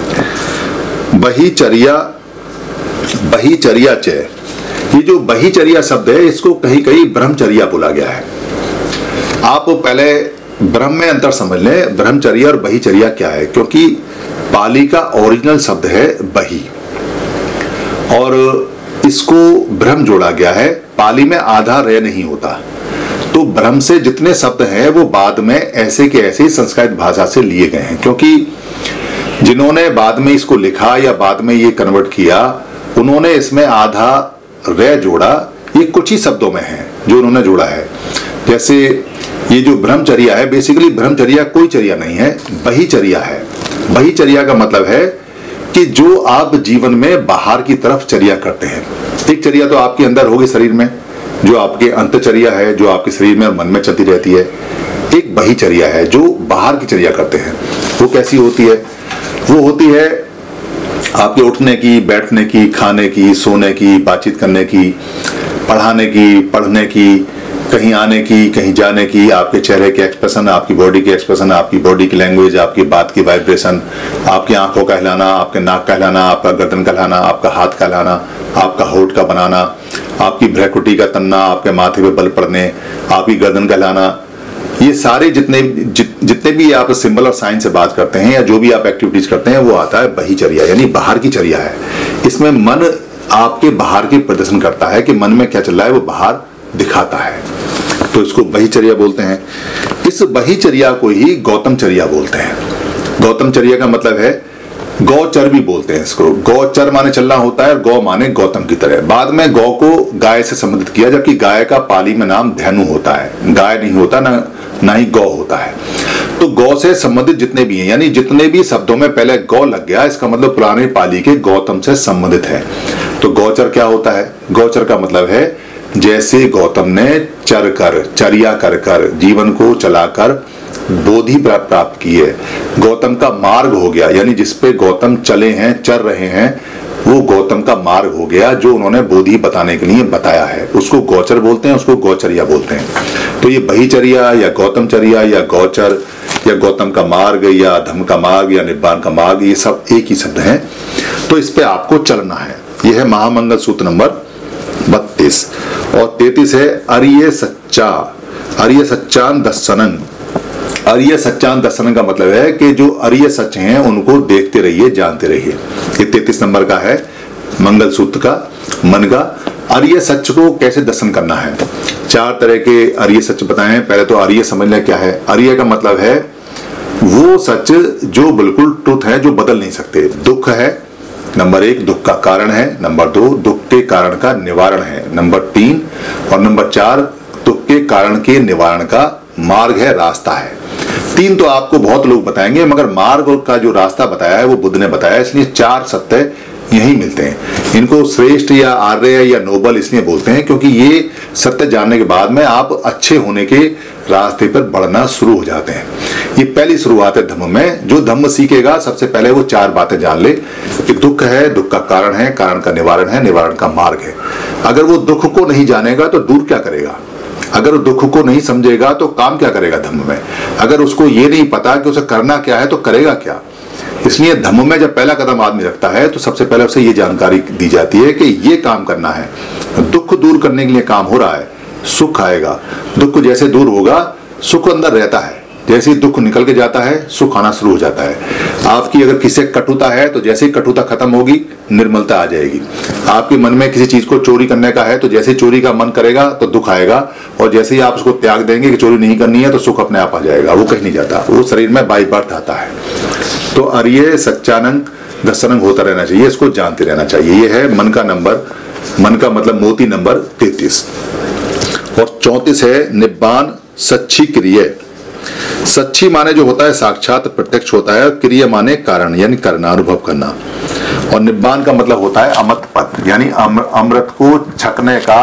बहिचर्या, बहिचर्या च, ये जो बहिचर्या शब्द है इसको कहीं कहीं ब्रह्मचर्या बोला गया है। आप पहले ब्रह्म में अंतर समझ लें, ब्रह्मचर्या और बहिचर्या क्या है, क्योंकि पाली का ओरिजिनल शब्द है बही और इसको ब्रह्म जोड़ा गया है। पाली में आधा रे नहीं होता, तो ब्रह्म से जितने शब्द हैं वो बाद में ऐसे के ऐसे संस्कृत भाषा से लिए गए हैं, क्योंकि जिन्होंने बाद में इसको लिखा या बाद में ये कन्वर्ट किया उन्होंने इसमें आधा रे जोड़ा। ये कुछ ही शब्दों में है जो उन्होंने जोड़ा है। जैसे ये जो ब्रह्मचर्या है, बेसिकली ब्रह्मचर्या कोई चर्या नहीं है, बहिचर्या है। बहिचर्या का मतलब है कि जो आप जीवन में बाहर की तरफ चर्या करते हैं। एक चर्या तो आपके अंदर होगी शरीर में, जो आपके अंतचर्या है, जो आपके शरीर में और मन में चलती रहती है। एक बहिचर्या है जो बाहर की चर्या करते हैं। वो कैसी होती है? वो होती है आपके उठने की, बैठने की, खाने की, सोने की, बातचीत करने की, पढ़ाने की, पढ़ने की, कहीं आने की, कहीं जाने की, आपके चेहरे के एक्सप्रेशन, आपकी बॉडी के एक्सप्रेशन, आपकी बॉडी की लैंग्वेज, आपकी बात की वाइब्रेशन, आपकी आंखों का हिलाना, आपके नाक का हिलाना, आपका गर्दन का हिलाना, आपका हाथ का हिलाना, आपका होठ का बनाना, आपकी भ्रकुटी का तनना, आपके माथे पे बल पड़ने, आपकी गर्दन का हिलाना, ये सारे जितने भी आप सिंबल और साइन से बात करते हैं या जो भी आप एक्टिविटीज करते हैं वो आता है बहिचर्या, यानी बाहर की चर्या है। इसमें मन आपके बाहर की प्रदर्शन करता है कि मन में क्या चल रहा है वो बाहर दिखाता है, तो इसको बहिचर्या बोलते हैं। इस बहिचर्या को ही गौतमचर्या बोलते हैं। गौतमचर्या का मतलब है, गौचर भी बोलते हैं इसको। गौचर माने चलना होता है और गौ माने गौतम की तरह। बाद में गौ को गाय से संबंधित किया, जबकि गाय का पाली में नाम धेनु होता है, गाय नहीं होता, ना ही गौ होता है। तो गौ से संबंधित जितने भी हैं, यानी जितने भी शब्दों में पहले गौ लग गया, इसका मतलब पुराने पाली के गौतम से संबंधित है। तो गौचर क्या होता है? गौचर का मतलब है जैसे गौतम ने चर कर, चर्या कर कर, जीवन को चलाकर बोधि प्राप्त की है, गौतम का मार्ग हो गया, यानी जिसपे गौतम चले हैं, चल रहे हैं, वो गौतम का मार्ग हो गया जो उन्होंने बोधि बताने के लिए बताया है, उसको गौचर बोलते हैं, उसको गौचर्या बोलते हैं। तो ये बहिचर्या या गौतमचर्या या गौचर या गौतम का मार्ग या धम्म का मार्ग या निब्बान का मार्ग, ये सब एक ही शब्द है। तो इस पे आपको चलना है। यह है महामंगल सूत्र नंबर 32 और 33 है अरिय सच्चा, अरिय सच्चान दर्शनन। अरिय सच्चान दर्शन का मतलब है कि जो अरिय सच हैं उनको देखते रहिए, जानते रहिए। ये 33 नंबर का है मंगल सूत्र का, मन का। अरिय सच को कैसे दर्शन करना है? 4 तरह के अरिय सच बताए हैं। पहले तो अरिय समझ लें क्या है। अरिय का मतलब है वो सच जो बिल्कुल ट्रुथ है, जो बदल नहीं सकते। दुख है नंबर 1, दुख का कारण है। नंबर 2, दुख के कारण का निवारण है। नंबर 3 और नंबर 4, दुख के कारण के निवारण का मार्ग है, रास्ता है। 3 तो आपको बहुत लोग बताएंगे, मगर मार्ग का जो रास्ता बताया है वो बुद्ध ने बताया, इसलिए 4 सत्य यही मिलते हैं। इनको श्रेष्ठ या आर्य या नोबल इसलिए बोलते हैं क्योंकि ये सत्य जानने के बाद में आप अच्छे होने के रास्ते पर बढ़ना शुरू हो जाते हैं। ये पहली शुरुआत है धम्म में। जो धम्म सीखेगा सबसे पहले वो 4 बातें जान ले कि दुख है, दुख का कारण है, कारण का निवारण है, निवारण का मार्ग है। अगर वो दुख को नहीं जानेगा तो दूर क्या करेगा? अगर दुख को नहीं समझेगा तो काम क्या करेगा धम्म में? अगर उसको ये नहीं पता कि उसे करना क्या है तो करेगा क्या? इसलिए धम्म में जब पहला कदम आदमी रखता है तो सबसे पहले उसे ये जानकारी दी जाती है कि ये काम करना है। दुख दूर करने के लिए काम हो रहा है, सुख आएगा। दुख जैसे दूर होगा, सुख अंदर रहता है। जैसे ही दुख निकल के जाता है, सुख आना शुरू हो जाता है। आपकी अगर किसी कटुता है तो जैसे ही कटुता खत्म होगी, निर्मलता आ जाएगी। आपके मन में किसी चीज को चोरी करने का है तो जैसे ही चोरी का मन करेगा तो दुख आएगा, और जैसे ही आप उसको त्याग देंगे कि चोरी नहीं करनी है तो सुख अपने आप आ जाएगा। वो कहीं नहीं जाता, वो शरीर में बाई बर्थ आता है। तो अरिय सच्चानंद दर्शनंग होता रहना चाहिए, इसको जानते रहना चाहिए। ये है मन का नंबर, मन का मतलब मोती नंबर 33। और 34 है निब्बान सच्ची क्रिय। सच्ची माने जो होता है साक्षात प्रत्यक्ष होता है, क्रिया माने कारण यानी करना, अनुभव करना। और निब्बान का मतलब होता है अमृत पद, यानी अमृत को छकने का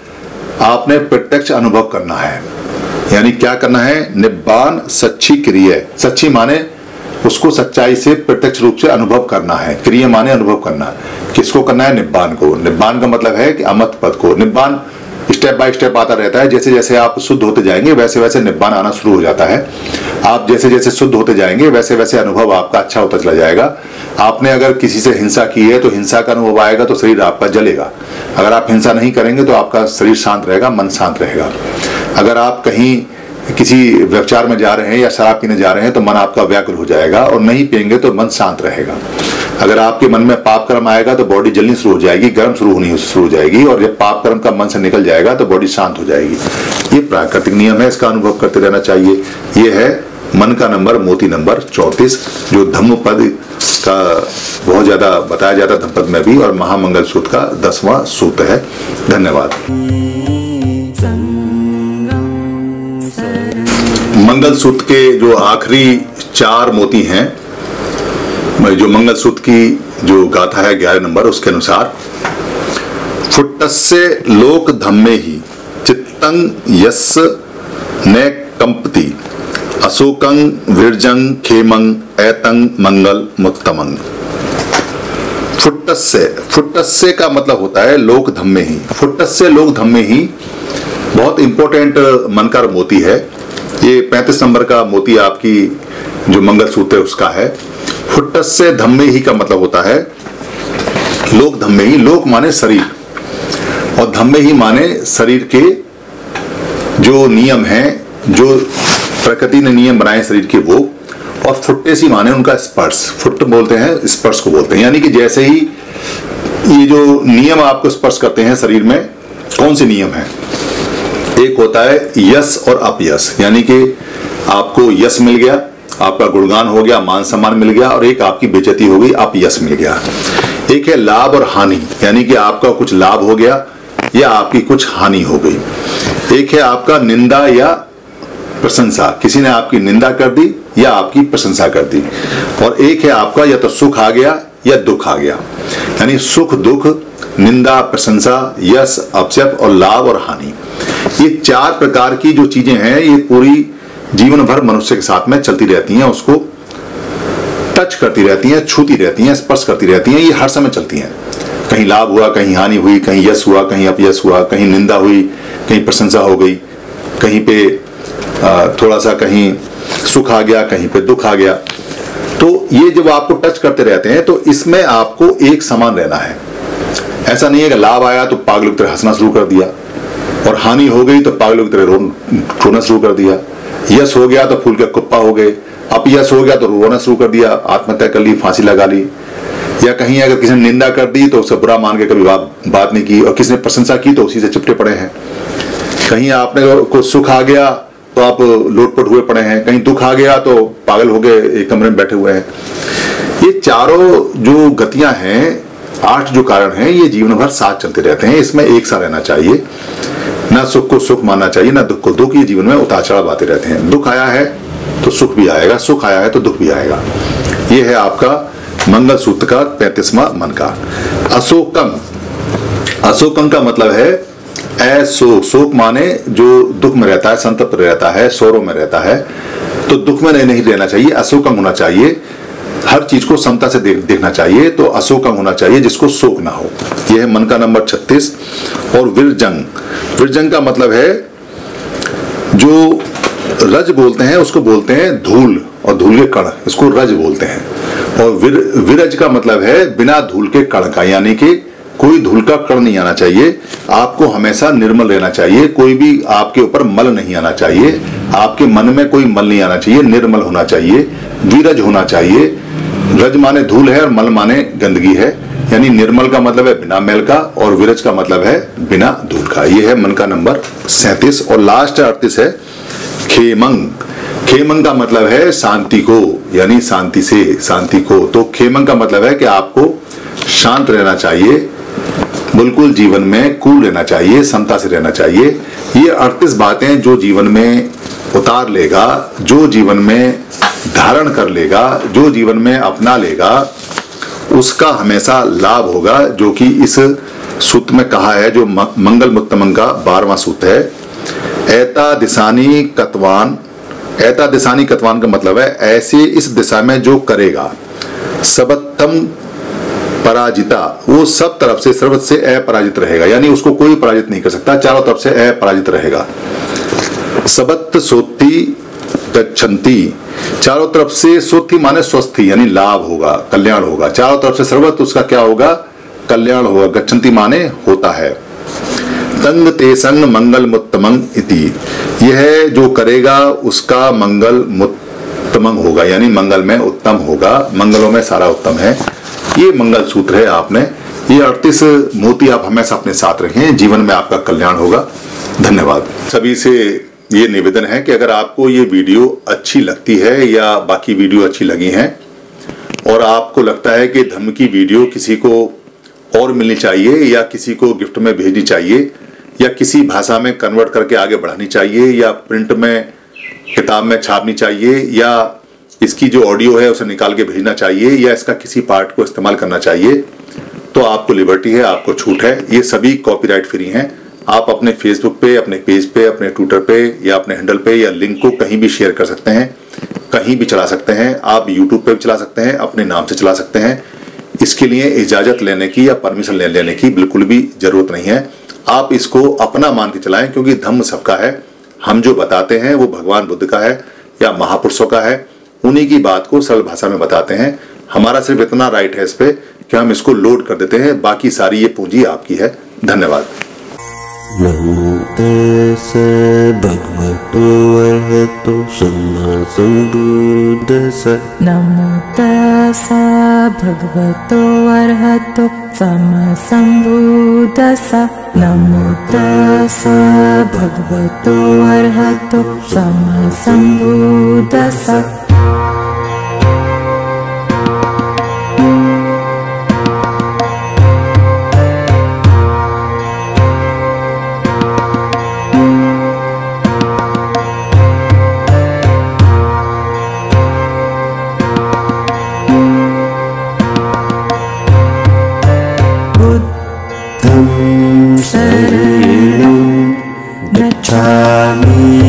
आपने प्रत्यक्ष अनुभव करना है। यानी क्या करना है? निब्बान सच्ची क्रिया। सच्ची माने उसको सच्चाई से प्रत्यक्ष रूप से अनुभव करना है। क्रिया माने अनुभव करना। किसको करना है? निब्बान को। निब्बान का मतलब है कि अमृत पद को। निब्बान स्टेप बाय स्टेप आता रहता है। जैसे जैसे आप शुद्ध होते जाएंगे वैसे वैसे निब्बान आना शुरू हो जाता है। आप जैसे जैसे शुद्ध होते जाएंगे वैसे वैसे अनुभव आपका अच्छा होता चला जाएगा। आपने अगर किसी से हिंसा की है तो हिंसा का अनुभव आएगा तो शरीर आपका जलेगा। अगर आप हिंसा नहीं करेंगे तो आपका शरीर शांत रहेगा, मन शांत रहेगा। अगर आप कहीं किसी व्यभिचार में जा रहे हैं या शराब पीने जा रहे हैं तो मन आपका व्याकुल हो जाएगा, और नहीं पिएंगे तो मन शांत रहेगा। अगर आपके मन में पाप कर्म आएगा तो बॉडी जलनी शुरू हो जाएगी, गर्म शुरू होनी शुरू हो जाएगी, और जब पाप कर्म का मन से निकल जाएगा तो बॉडी शांत हो जाएगी। ये प्राकृतिक नियम है, इसका अनुभव करते रहना चाहिए। ये है मन का नंबर मोती नंबर 34, जो धम्म पद का बहुत ज्यादा बताया जाता है धम्म पद में भी, और महामंगल सूत्र का 10वां सूत्र है। धन्यवाद। मंगल सूत्र के जो आखिरी 4 मोती हैं, जो मंगल सूत्र की जो गाथा है 11 नंबर, उसके अनुसार फुट्टस्य लोक धम्मे ही चित्तं यस्य न कंपति अशोकं विरजं खेमं ऐतं मंगल मुत्तमं। फुट्टस्य, फुट्टस्य का मतलब होता है लोक धम्मे ही। फुट्टस्य लोक धम्मे ही बहुत इंपॉर्टेंट मनकार मोती है। ये 35 नंबर का मोती आपकी जो मंगल सूत्र है उसका है। फुट्टस्य धम्मे ही का मतलब होता है लोक धम्मे ही। लोक माने शरीर और धम्मे ही माने शरीर के जो नियम हैं, जो प्रकृति ने नियम बनाए शरीर के वो, और फुट्टे सी माने उनका स्पर्श। फुट बोलते हैं, स्पर्श को बोलते हैं। यानी कि जैसे ही ये जो नियम आपको स्पर्श करते हैं शरीर में, कौन से नियम हैं? एक होता है यश और अपयश, यानी कि आपको यश मिल गया, आपका गुणगान हो गया, मान सम्मान मिल गया, और एक आपकी बेइज्जती हो गई, अपयश मिल गया। एक है लाभ और हानि, यानी कि आपका कुछ लाभ हो गया या आपकी कुछ हानि हो गई। एक है आपका निंदा या प्रशंसा, किसी ने आपकी निंदा कर दी या आपकी प्रशंसा कर दी। और एक है आपका या तो सुख आ गया या दुख आ गया, यानी सुख दुख, निंदा प्रशंसा, यश अपयश और लाभ और हानि। ये 4 प्रकार की जो चीजें हैं ये पूरी जीवन भर मनुष्य के साथ में चलती रहती हैं, उसको टच करती रहती हैं, छूती रहती हैं, स्पर्श करती रहती हैं। ये हर समय चलती हैं। कहीं लाभ हुआ, कहीं हानि हुई, कहीं यश हुआ, कहीं अपयश हुआ, कहीं निंदा हुई, कहीं प्रशंसा हो गई, कहीं पे थोड़ा सा कहीं सुख आ गया, कहीं पे दुख आ गया। तो ये जब आपको टच करते रहते हैं तो इसमें आपको एक समान रहना है। ऐसा नहीं है कि लाभ आया तो पागलों की तरह हंसना शुरू कर दिया, और हानि हो गई तो पागलों की तरह रोना शुरू कर दिया। यश हो गया तो फूल के कुप्पा हो गए, अपयश हो गया तो रोना शुरू कर दिया, आत्महत्या कर ली, फांसी लगा ली। या कहीं अगर किसी ने निंदा कर दी तो उसे बुरा मान के कभी बात नहीं की, और किसी ने प्रशंसा की तो उसी से चिपटे पड़े हैं। कहीं आपने को सुख आ गया तो आप लोटपोट हुए पड़े हैं, कहीं दुख आ गया तो पागल हो गए एक कमरे में बैठे हुए हैं। ये चारों जो गतियां हैं, 8 जो कारण हैं, ये जीवन भर साथ चलते रहते हैं। इसमें एक सा रहना चाहिए, ना सुख को सुख मानना चाहिए, ना दुख को दुख। ये जीवन में उतार चढ़ाव आते रहते हैं। दुख आया है तो सुख भी आएगा, सुख आया है तो दुख भी आएगा। ये है आपका मंगल सूत्र का 35वां मन का। अशोकम, अशोकम का मतलब है ऐशोक। शोक माने जो दुख में रहता है, संतप्त रहता है, शोरों में रहता है, तो दुख में नहीं रहना चाहिए, अशोकम होना चाहिए। हर चीज को समता से देखना चाहिए, तो अशोकम होना चाहिए जिसको शोक ना हो। यह है मन का नंबर 36। और विरजंग, विरजंग का मतलब है जो रज बोलते हैं उसको बोलते हैं धूल, और धूल के कण, इसको रज बोलते हैं। और विरज का मतलब है बिना धूल के कण का, यानी कि कोई धूल का कण नहीं आना चाहिए। आपको हमेशा निर्मल रहना चाहिए, कोई भी आपके ऊपर मल नहीं आना चाहिए, आपके मन में कोई मल नहीं आना चाहिए, निर्मल होना चाहिए, विरज होना चाहिए। रज माने धूल है और मल माने गंदगी है, यानी निर्मल का मतलब है बिना मैल का, और विरज का मतलब है बिना धूल का। यह है मन का नंबर 37। और लास्ट 38 है खेमंग। खेमंग का मतलब है शांति को, यानी शांति से, शांति को। तो खेमंग का मतलब है कि आपको शांत रहना चाहिए, बिल्कुल जीवन में कूल रहना चाहिए, समता से रहना चाहिए। ये 38 बातें जो जीवन में उतार लेगा, जो जीवन में धारण कर लेगा, जो जीवन में अपना लेगा, उसका हमेशा लाभ होगा। जो कि इस सूत्र में कहा है, जो मंगल मुत्तमंग का 12वां सूत्र है। ऐता दिशानी कतवान। ऐता दिशानी कतवान का मतलब है ऐसे इस दिशा में जो करेगा। सबत्तम पराजिता, वो सब तरफ से, सर्वत से अपराजित रहेगा, यानी उसको कोई पराजित नहीं कर सकता, चारों तरफ से अपराजित रहेगा। सबत्त सोत्ती गच्छन्ति, चारों तरफ से, सोत्ती माने स्वस्थी, यानी लाभ होगा, कल्याण होगा। चारों तरफ से सर्वत उसका क्या होगा? कल्याण होगा। गच्छन्ति माने होता है। तंग तेसंग मंगल मुत्तमंग इति, यह जो करेगा उसका मंगल मुत्तमंग होगा, यानी मंगल में उत्तम होगा, मंगलों में सारा उत्तम है। ये मंगल सूत्र है। आपने ये 38 मोती आप हमेशा अपने साथ रखें, जीवन में आपका कल्याण होगा। धन्यवाद। सभी से ये निवेदन है कि अगर आपको ये वीडियो अच्छी लगती है या बाकी वीडियो अच्छी लगी हैं और आपको लगता है कि धर्म की वीडियो किसी को और मिलनी चाहिए या किसी को गिफ्ट में भेजनी चाहिए या किसी भाषा में कन्वर्ट करके आगे बढ़ानी चाहिए या प्रिंट में किताब में छापनी चाहिए या इसकी जो ऑडियो है उसे निकाल के भेजना चाहिए या इसका किसी पार्ट को इस्तेमाल करना चाहिए, तो आपको लिबर्टी है, आपको छूट है। ये सभी कॉपीराइट फ्री हैं, आप अपने फेसबुक पे, अपने पेज पे, अपने ट्विटर पे या अपने हैंडल पे या लिंक को कहीं भी शेयर कर सकते हैं, कहीं भी चला सकते हैं। आप यूट्यूब पे भी चला सकते हैं, अपने नाम से चला सकते हैं। इसके लिए इजाजत लेने की या परमिशन लेने की बिल्कुल भी जरूरत नहीं है। आप इसको अपना मान के चलाएं, क्योंकि धम्म सबका है। हम जो बताते हैं वो भगवान बुद्ध का है या महापुरुषों का है, उन्हीं की बात को सरल भाषा में बताते हैं। हमारा सिर्फ इतना राइट है इस पे कि हम इसको लोड कर देते हैं, बाकी सारी ये पूंजी आपकी है। धन्यवाद। नमो तस्सै भगवतो अरहतो सम्मा सम्बुद्दस्सै। नमो तस्सै भगवतो अरहतो सम्मा सम्बुद्दस्सै। नमो तस्सै भगवतो अरहतो सम्मा सम्बुद्दस्सै। शरणं गच्छामि।